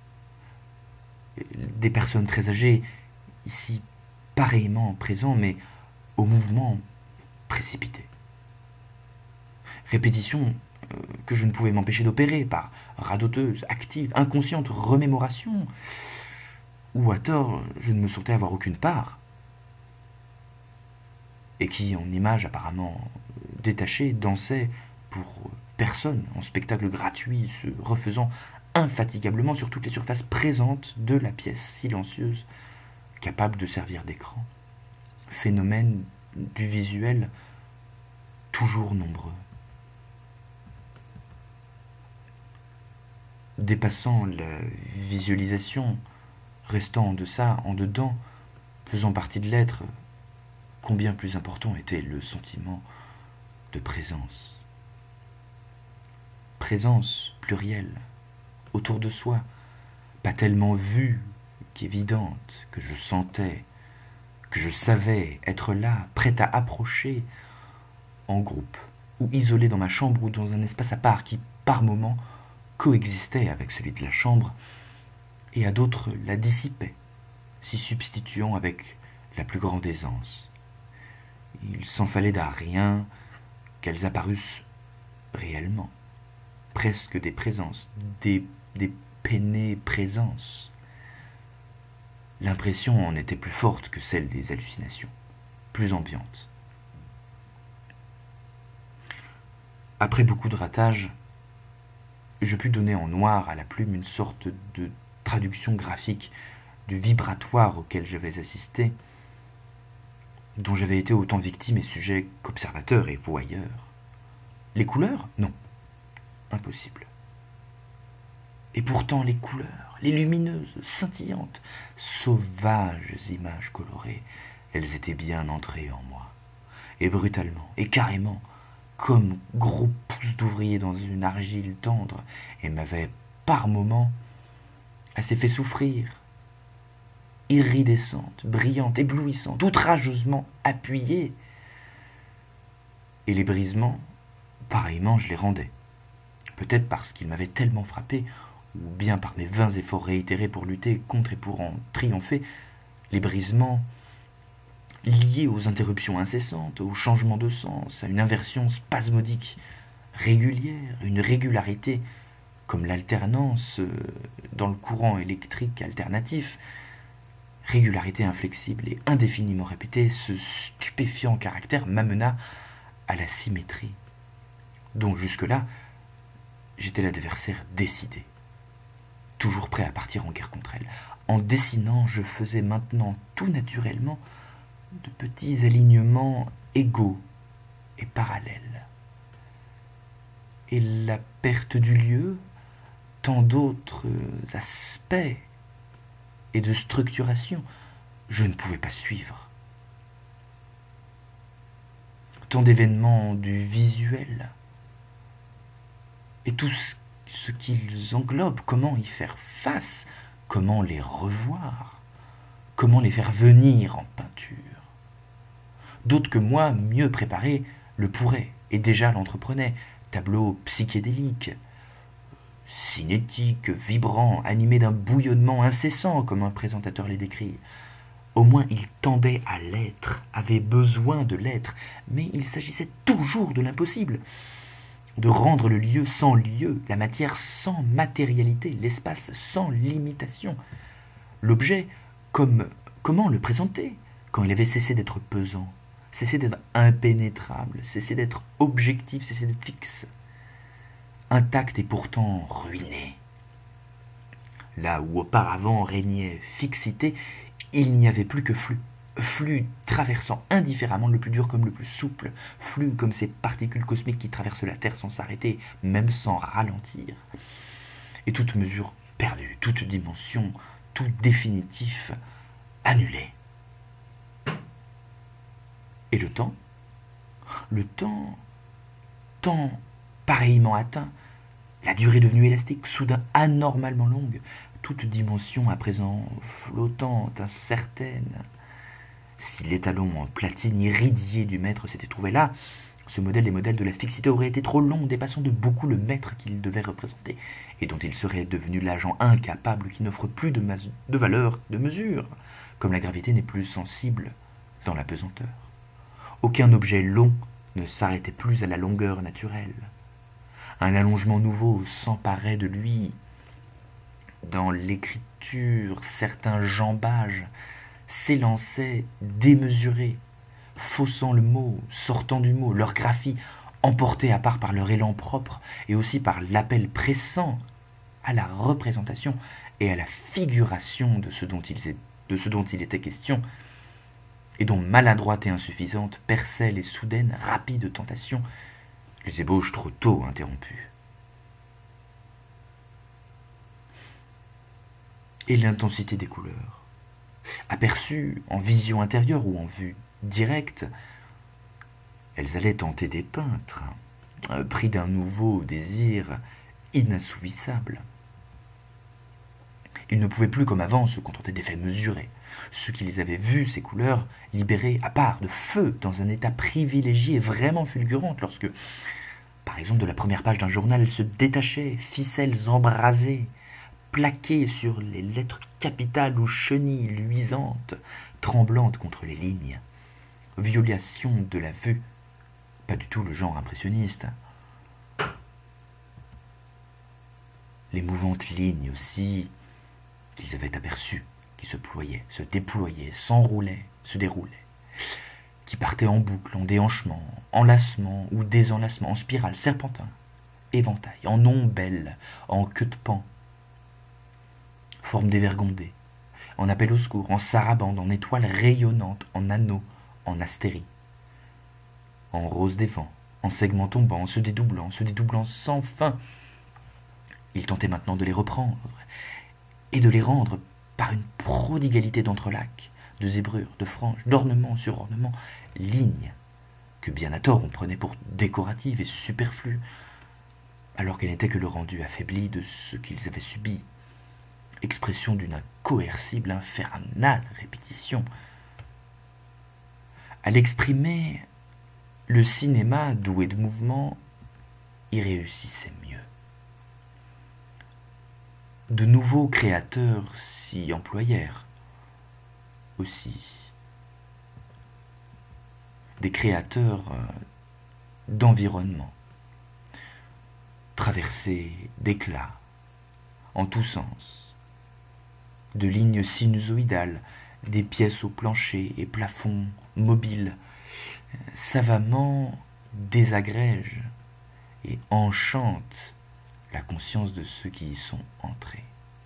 Des personnes très âgées, ici pareillement présents, mais au mouvement précipité. Répétition que je ne pouvais m'empêcher d'opérer par radoteuse, active, inconsciente remémoration, où à tort je ne me sentais avoir aucune part, et qui, en images apparemment détachées, dansait pour personne en spectacle gratuit, se refaisant infatigablement sur toutes les surfaces présentes de la pièce silencieuse, capable de servir d'écran. Phénomène du visuel toujours nombreux. Dépassant la visualisation, restant en deçà, en dedans, faisant partie de l'être, combien plus important était le sentiment de présence. Présence plurielle, autour de soi, pas tellement vue qu'évidente, que je sentais, que je savais être là, prête à approcher, en groupe, ou isolé dans ma chambre ou dans un espace à part qui, par moments, coexistait avec celui de la chambre, et à d'autres la dissipait, s'y substituant avec la plus grande aisance. Il s'en fallait à rien qu'elles apparussent réellement, presque des présences, des péné-présences. L'impression en était plus forte que celle des hallucinations, plus ambiante. Après beaucoup de ratage, je pus donner en noir à la plume une sorte de traduction graphique du vibratoire auquel j'avais assisté, dont j'avais été autant victime et sujet qu'observateur et voyeur. Les couleurs? Non. Impossible. Et pourtant les couleurs, les lumineuses, scintillantes, sauvages images colorées, elles étaient bien entrées en moi. Et brutalement, et carrément, comme gros pouces d'ouvrier dans une argile tendre, et m'avaient, par moments, assez fait souffrir. Iridescente, brillante, éblouissante, outrageusement appuyée. Et les brisements, pareillement, je les rendais. Peut-être parce qu'ils m'avaient tellement frappé, ou bien par mes vains efforts réitérés pour lutter contre et pour en triompher, les brisements liés aux interruptions incessantes, au changement de sens, à une inversion spasmodique régulière, une régularité, comme l'alternance dans le courant électrique alternatif, régularité inflexible et indéfiniment répétée, ce stupéfiant caractère m'amena à la symétrie, dont jusque-là, j'étais l'adversaire décidé, toujours prêt à partir en guerre contre elle. En dessinant, je faisais maintenant tout naturellement de petits alignements égaux et parallèles. Et la perte du lieu, tant d'autres aspects et de structuration, je ne pouvais pas suivre. Tant d'événements du visuel, et tout ce qu'ils englobent, comment y faire face, comment les revoir, comment les faire venir en peinture. D'autres que moi, mieux préparés, le pourraient, et déjà l'entreprenaient, tableau psychédélique, cinétique, vibrant, animé d'un bouillonnement incessant, comme un présentateur les décrit. Au moins il tendait à l'être, avait besoin de l'être, mais il s'agissait toujours de l'impossible, de rendre le lieu sans lieu, la matière sans matérialité, l'espace sans limitation. L'objet, comment le présenter quand il avait cessé d'être pesant, cessé d'être impénétrable, cessé d'être objectif, cessé d'être fixe, intact et pourtant ruiné. Là où auparavant régnait fixité, il n'y avait plus que flux. Flux traversant indifféremment le plus dur comme le plus souple, flux comme ces particules cosmiques qui traversent la Terre sans s'arrêter, même sans ralentir. Et toute mesure perdue, toute dimension, tout définitif annulé. Et le temps, temps pareillement atteint, la durée devenue élastique, soudain anormalement longue, toute dimension à présent flottante, incertaine. Si l'étalon en platine irradié du maître s'était trouvé là, ce modèle des modèles de la fixité aurait été trop long, dépassant de beaucoup le maître qu'il devait représenter, et dont il serait devenu l'agent incapable qui n'offre plus de valeur, de mesure, comme la gravité n'est plus sensible dans la pesanteur. Aucun objet long ne s'arrêtait plus à la longueur naturelle. Un allongement nouveau s'emparait de lui. Dans l'écriture, certains jambages s'élançaient démesurés, faussant le mot, sortant du mot, leur graphie emportés à part par leur élan propre et aussi par l'appel pressant à la représentation et à la figuration de ce dont il était question, et dont maladroite et insuffisante perçaient les soudaines, rapides tentations, les ébauches trop tôt interrompues. Et l'intensité des couleurs, aperçues en vision intérieure ou en vue directe, elles allaient tenter des peintres, pris d'un nouveau désir inassouvissable. Ils ne pouvaient plus comme avant se contenter d'effets mesurés. Ceux qui les avaient vus, ces couleurs, libérées à part de feu, dans un état privilégié, vraiment fulgurante, lorsque, par exemple, de la première page d'un journal, elles se détachaient, ficelles embrasées, plaquées sur les lettres capitales ou chenilles luisantes, tremblantes contre les lignes. Violation de la vue, pas du tout le genre impressionniste. Les mouvantes lignes aussi qu'ils avaient aperçues, qui se ployaient, se déployaient, s'enroulaient, se déroulaient, qui partaient en boucle, en déhanchement, enlacement ou désenlacement, en spirale, serpentin, éventail, en ombelle, en queue de pan, forme dévergondée, en appel au secours, en sarabande, en étoile rayonnante, en anneau, en astérie, en rose des vents, en segments tombants, en se dédoublant sans fin. Il tentait maintenant de les reprendre et de les rendre par une prodigalité d'entrelacs, de zébrures, de franges, d'ornements sur ornements, lignes que bien à tort on prenait pour décoratives et superflues, alors qu'elles n'étaient que le rendu affaibli de ce qu'ils avaient subi, expression d'une incoercible, infernale répétition. À l'exprimer, le cinéma, doué de mouvement, y réussissait mieux. De nouveaux créateurs s'y employèrent aussi. Des créateurs d'environnement, traversés d'éclats en tous sens, de lignes sinusoïdales, des pièces au plancher et plafonds mobiles, savamment désagrègent et enchantent la conscience de ceux qui y sont entrés.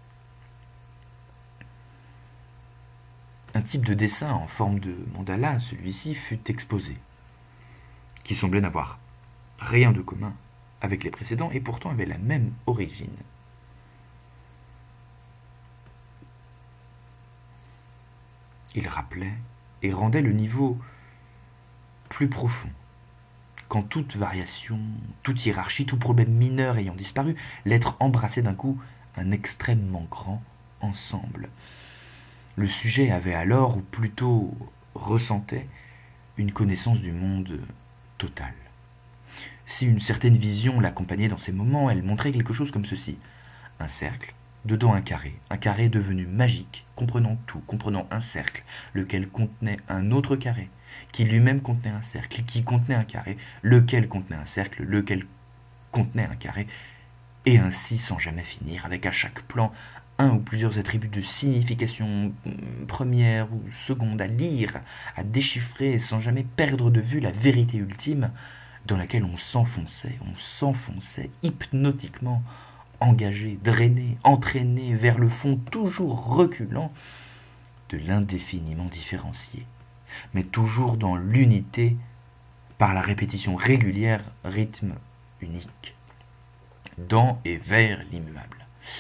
Un type de dessin en forme de mandala, celui-ci, fut exposé, qui semblait n'avoir rien de commun avec les précédents et pourtant avait la même origine. Il rappelait et rendait le niveau plus profond, quand toute variation, toute hiérarchie, tout problème mineur ayant disparu, l'être embrassait d'un coup un extrêmement grand ensemble. Le sujet avait alors, ou plutôt ressentait, une connaissance du monde totale. Si une certaine vision l'accompagnait dans ces moments, elle montrait quelque chose comme ceci. Un cercle, dedans un carré devenu magique, comprenant tout, comprenant un cercle, lequel contenait un autre carré, qui lui-même contenait un cercle, qui contenait un carré, lequel contenait un cercle, lequel contenait un carré, et ainsi sans jamais finir, avec à chaque plan un ou plusieurs attributs de signification première ou seconde à lire, à déchiffrer, sans jamais perdre de vue la vérité ultime, dans laquelle on s'enfonçait hypnotiquement, engagé, drainé, entraîné vers le fond, toujours reculant de l'indéfiniment différencié, mais toujours dans l'unité par la répétition régulière, rythme unique, dans et vers l'immuable.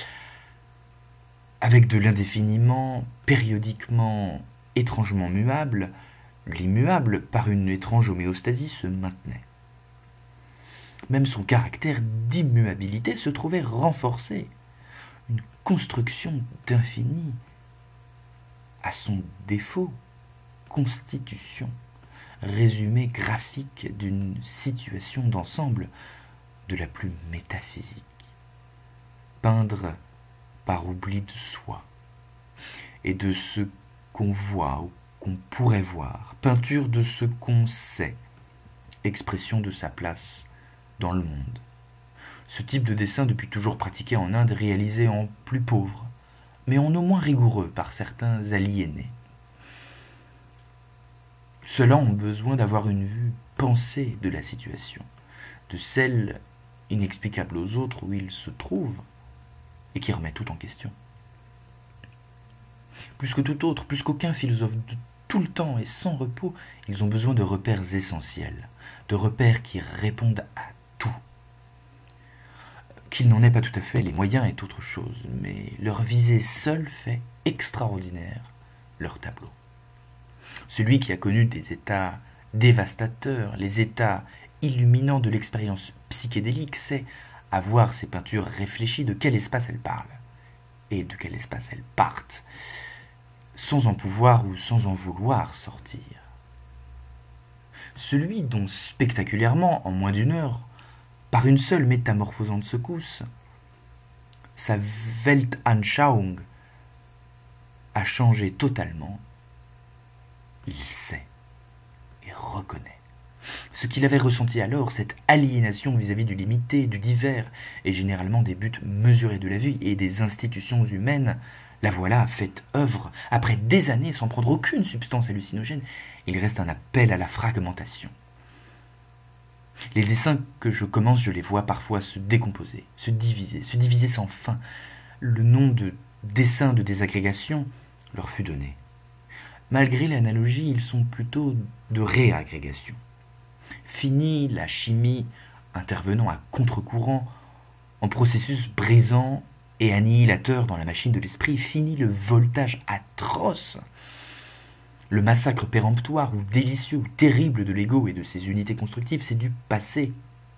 Avec de l'indéfiniment, périodiquement, étrangement muable, l'immuable, par une étrange homéostasie, se maintenait. Même son caractère d'immuabilité se trouvait renforcé. Une construction d'infini, à son défaut, constitution, résumé graphique d'une situation d'ensemble de la plus métaphysique. Peindre par oubli de soi et de ce qu'on voit ou qu'on pourrait voir, peinture de ce qu'on sait, expression de sa place dans le monde. Ce type de dessin depuis toujours pratiqué en Inde, réalisé en plus pauvre, mais en au moins rigoureux par certains aliénés. Ceux-là ont besoin d'avoir une vue pensée de la situation, de celle inexplicable aux autres où ils se trouvent, et qui remet tout en question. Plus que tout autre, plus qu'aucun philosophe de tout le temps et sans repos, ils ont besoin de repères essentiels, de repères qui répondent à tout. Qu'ils n'en aient pas tout à fait les moyens est autre chose, mais leur visée seule fait extraordinaire leur tableau. Celui qui a connu des états dévastateurs, les états illuminants de l'expérience psychédélique, sait, à voir ces peintures réfléchies, de quel espace elles parlent et de quel espace elles partent, sans en pouvoir ou sans en vouloir sortir. Celui dont spectaculairement, en moins d'une heure, par une seule métamorphosante secousse, sa Weltanschauung a changé totalement, il sait et reconnaît. Ce qu'il avait ressenti alors, cette aliénation vis-à-vis du limité, du divers, et généralement des buts mesurés de la vie et des institutions humaines, la voilà faite œuvre, après des années sans prendre aucune substance hallucinogène, il reste un appel à la fragmentation. Les dessins que je commence, je les vois parfois se décomposer, se diviser sans fin. Le nom de dessin de désagrégation leur fut donné. Malgré l'analogie, ils sont plutôt de réagrégation. Fini la chimie intervenant à contre-courant, en processus brisant et annihilateur dans la machine de l'esprit, fini le voltage atroce, le massacre péremptoire ou délicieux ou terrible de l'ego et de ses unités constructives, c'est du passé.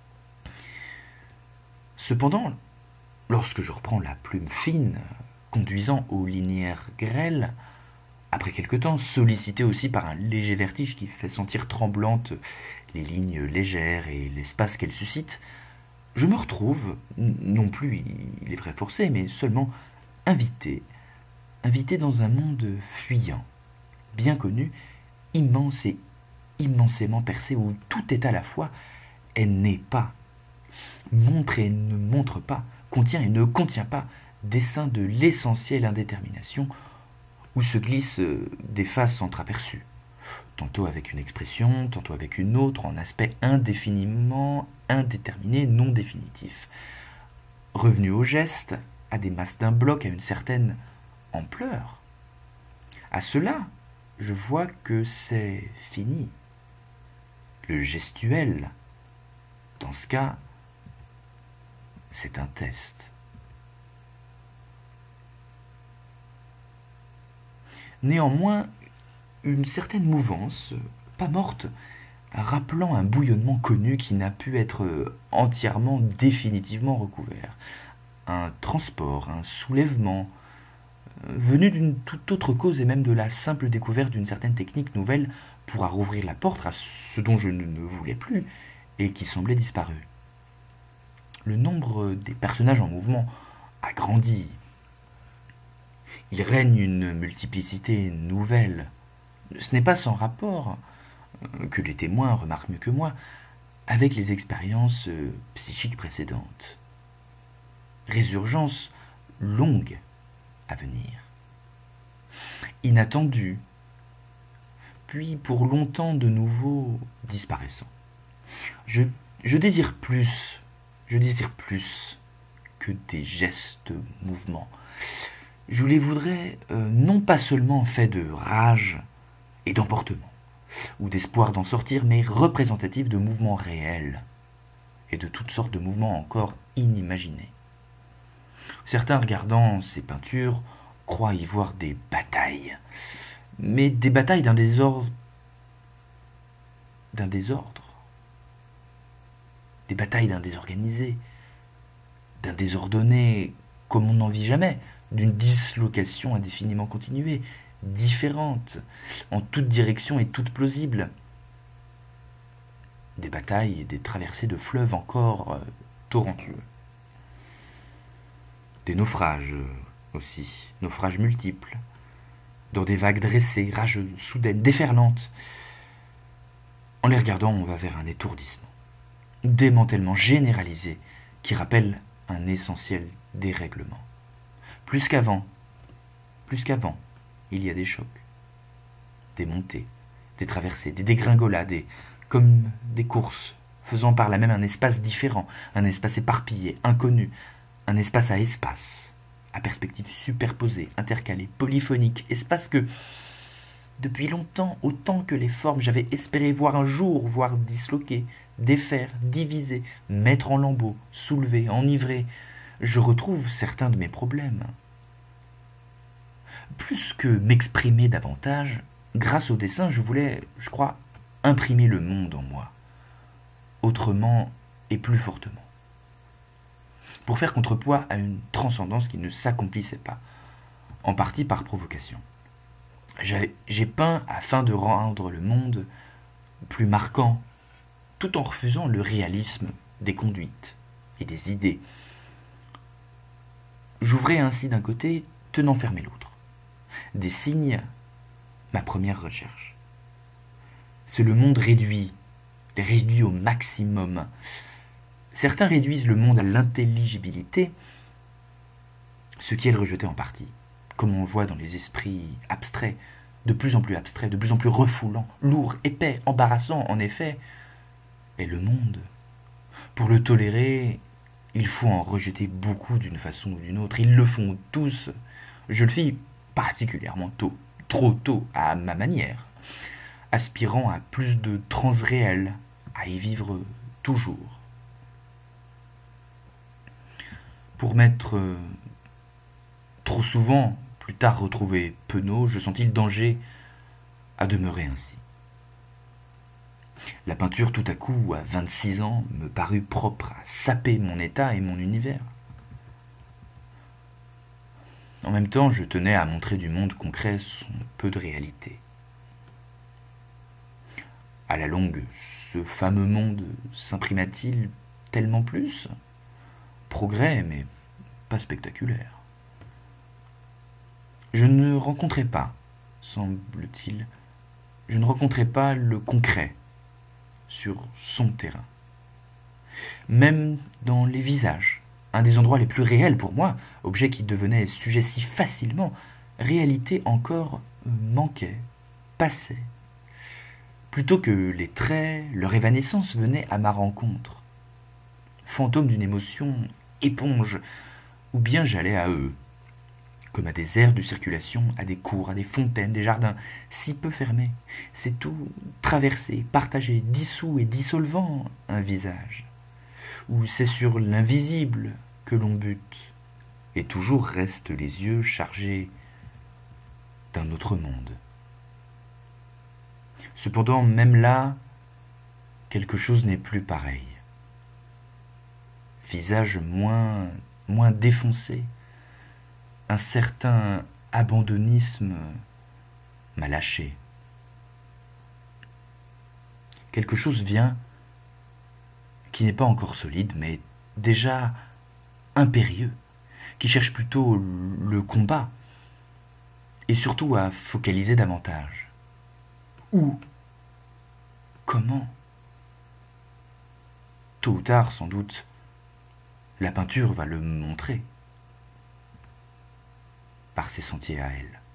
Cependant, lorsque je reprends la plume fine, conduisant aux linéaires grêles, après quelque temps, sollicité aussi par un léger vertige qui fait sentir tremblantes les lignes légères et l'espace qu'elles suscitent, je me retrouve, non plus, il est vrai forcé, mais seulement invité dans un monde fuyant, bien connu, immense et immensément percé, où tout est à la fois et n'est pas, montre et ne montre pas, contient et ne contient pas, dessin de l'essentielle indétermination, où se glissent des faces entreaperçues, tantôt avec une expression, tantôt avec une autre, en aspect indéfiniment indéterminé, non définitif. Revenu au geste, à des masses d'un bloc, à une certaine ampleur. À cela, je vois que c'est fini. Le gestuel, dans ce cas, c'est un test. Néanmoins, une certaine mouvance, pas morte, rappelant un bouillonnement connu qui n'a pu être entièrement, définitivement recouvert. Un transport, un soulèvement, venu d'une toute autre cause et même de la simple découverte d'une certaine technique nouvelle pourra rouvrir la porte à ce dont je ne voulais plus et qui semblait disparu. Le nombre des personnages en mouvement a grandi. Il règne une multiplicité nouvelle. Ce n'est pas sans rapport, que les témoins remarquent mieux que moi, avec les expériences psychiques précédentes. Résurgence longue à venir. Inattendue, puis pour longtemps de nouveau disparaissant. Je désire plus que des gestes, mouvements. Je les voudrais non pas seulement faits de rage et d'emportement, ou d'espoir d'en sortir, mais représentatifs de mouvements réels, et de toutes sortes de mouvements encore inimaginés. Certains regardant ces peintures croient y voir des batailles, mais des batailles d'un désordre, des batailles d'un désorganisé, d'un désordonné comme on n'en vit jamais, d'une dislocation indéfiniment continuée, différente, en toute direction et toute plausible. Des batailles et des traversées de fleuves encore torrentueux. Des naufrages aussi, naufrages multiples, dans des vagues dressées, rageuses, soudaines, déferlantes. En les regardant, on va vers un étourdissement, démantèlement généralisé qui rappelle un essentiel dérèglement. Plus qu'avant, il y a des chocs, des montées, des traversées, des dégringolades, comme des courses, faisant par là même un espace différent, un espace éparpillé, inconnu, un espace à perspective superposée, intercalée, polyphonique, espace que, depuis longtemps, autant que les formes, j'avais espéré voir un jour, voir disloquer, défaire, diviser, mettre en lambeaux, soulever, enivrer. Je retrouve certains de mes problèmes. Plus que m'exprimer davantage, grâce au dessin, je voulais, je crois, imprimer le monde en moi, autrement et plus fortement, pour faire contrepoids à une transcendance qui ne s'accomplissait pas, en partie par provocation. J'ai peint afin de rendre le monde plus marquant, tout en refusant le réalisme des conduites et des idées. J'ouvrais ainsi d'un côté, tenant fermé l'autre. Des signes, ma première recherche. C'est le monde réduit au maximum. Certains réduisent le monde à l'intelligibilité, ce qui est le rejeter en partie, comme on le voit dans les esprits abstraits, de plus en plus refoulants, lourds, épais, embarrassants, en effet. Et le monde, pour le tolérer, il faut en rejeter beaucoup d'une façon ou d'une autre. Ils le font tous. Je le fis particulièrement tôt, trop tôt, à ma manière, aspirant à plus de transréel, à y vivre toujours. Pour m'être trop souvent, plus tard retrouvé penaud, je sentis le danger à demeurer ainsi. La peinture, tout à coup, à 26 ans, me parut propre à saper mon état et mon univers. En même temps, je tenais à montrer du monde concret son peu de réalité. À la longue, ce fameux monde s'imprima-t-il tellement plus ? Progrès, mais pas spectaculaire. Je ne rencontrais pas, semble-t-il, le concret sur son terrain. Même dans les visages, un des endroits les plus réels pour moi, objet qui devenait sujet si facilement, réalité encore manquait, passait. Plutôt que les traits, leur évanescence venait à ma rencontre. Fantôme d'une émotion, éponge, ou bien j'allais à eux, comme à des aires de circulation, à des cours, à des fontaines, des jardins, si peu fermés. C'est tout traversé, partagé, dissous et dissolvant un visage, où c'est sur l'invisible que l'on bute, et toujours restent les yeux chargés d'un autre monde. Cependant, même là, quelque chose n'est plus pareil. Visage moins défoncé, un certain abandonnisme m'a lâché. Quelque chose vient qui n'est pas encore solide, mais déjà impérieux, qui cherche plutôt le combat, et surtout à focaliser davantage. Où? Comment? Tôt ou tard, sans doute, la peinture va le montrer par ses sentiers à elle.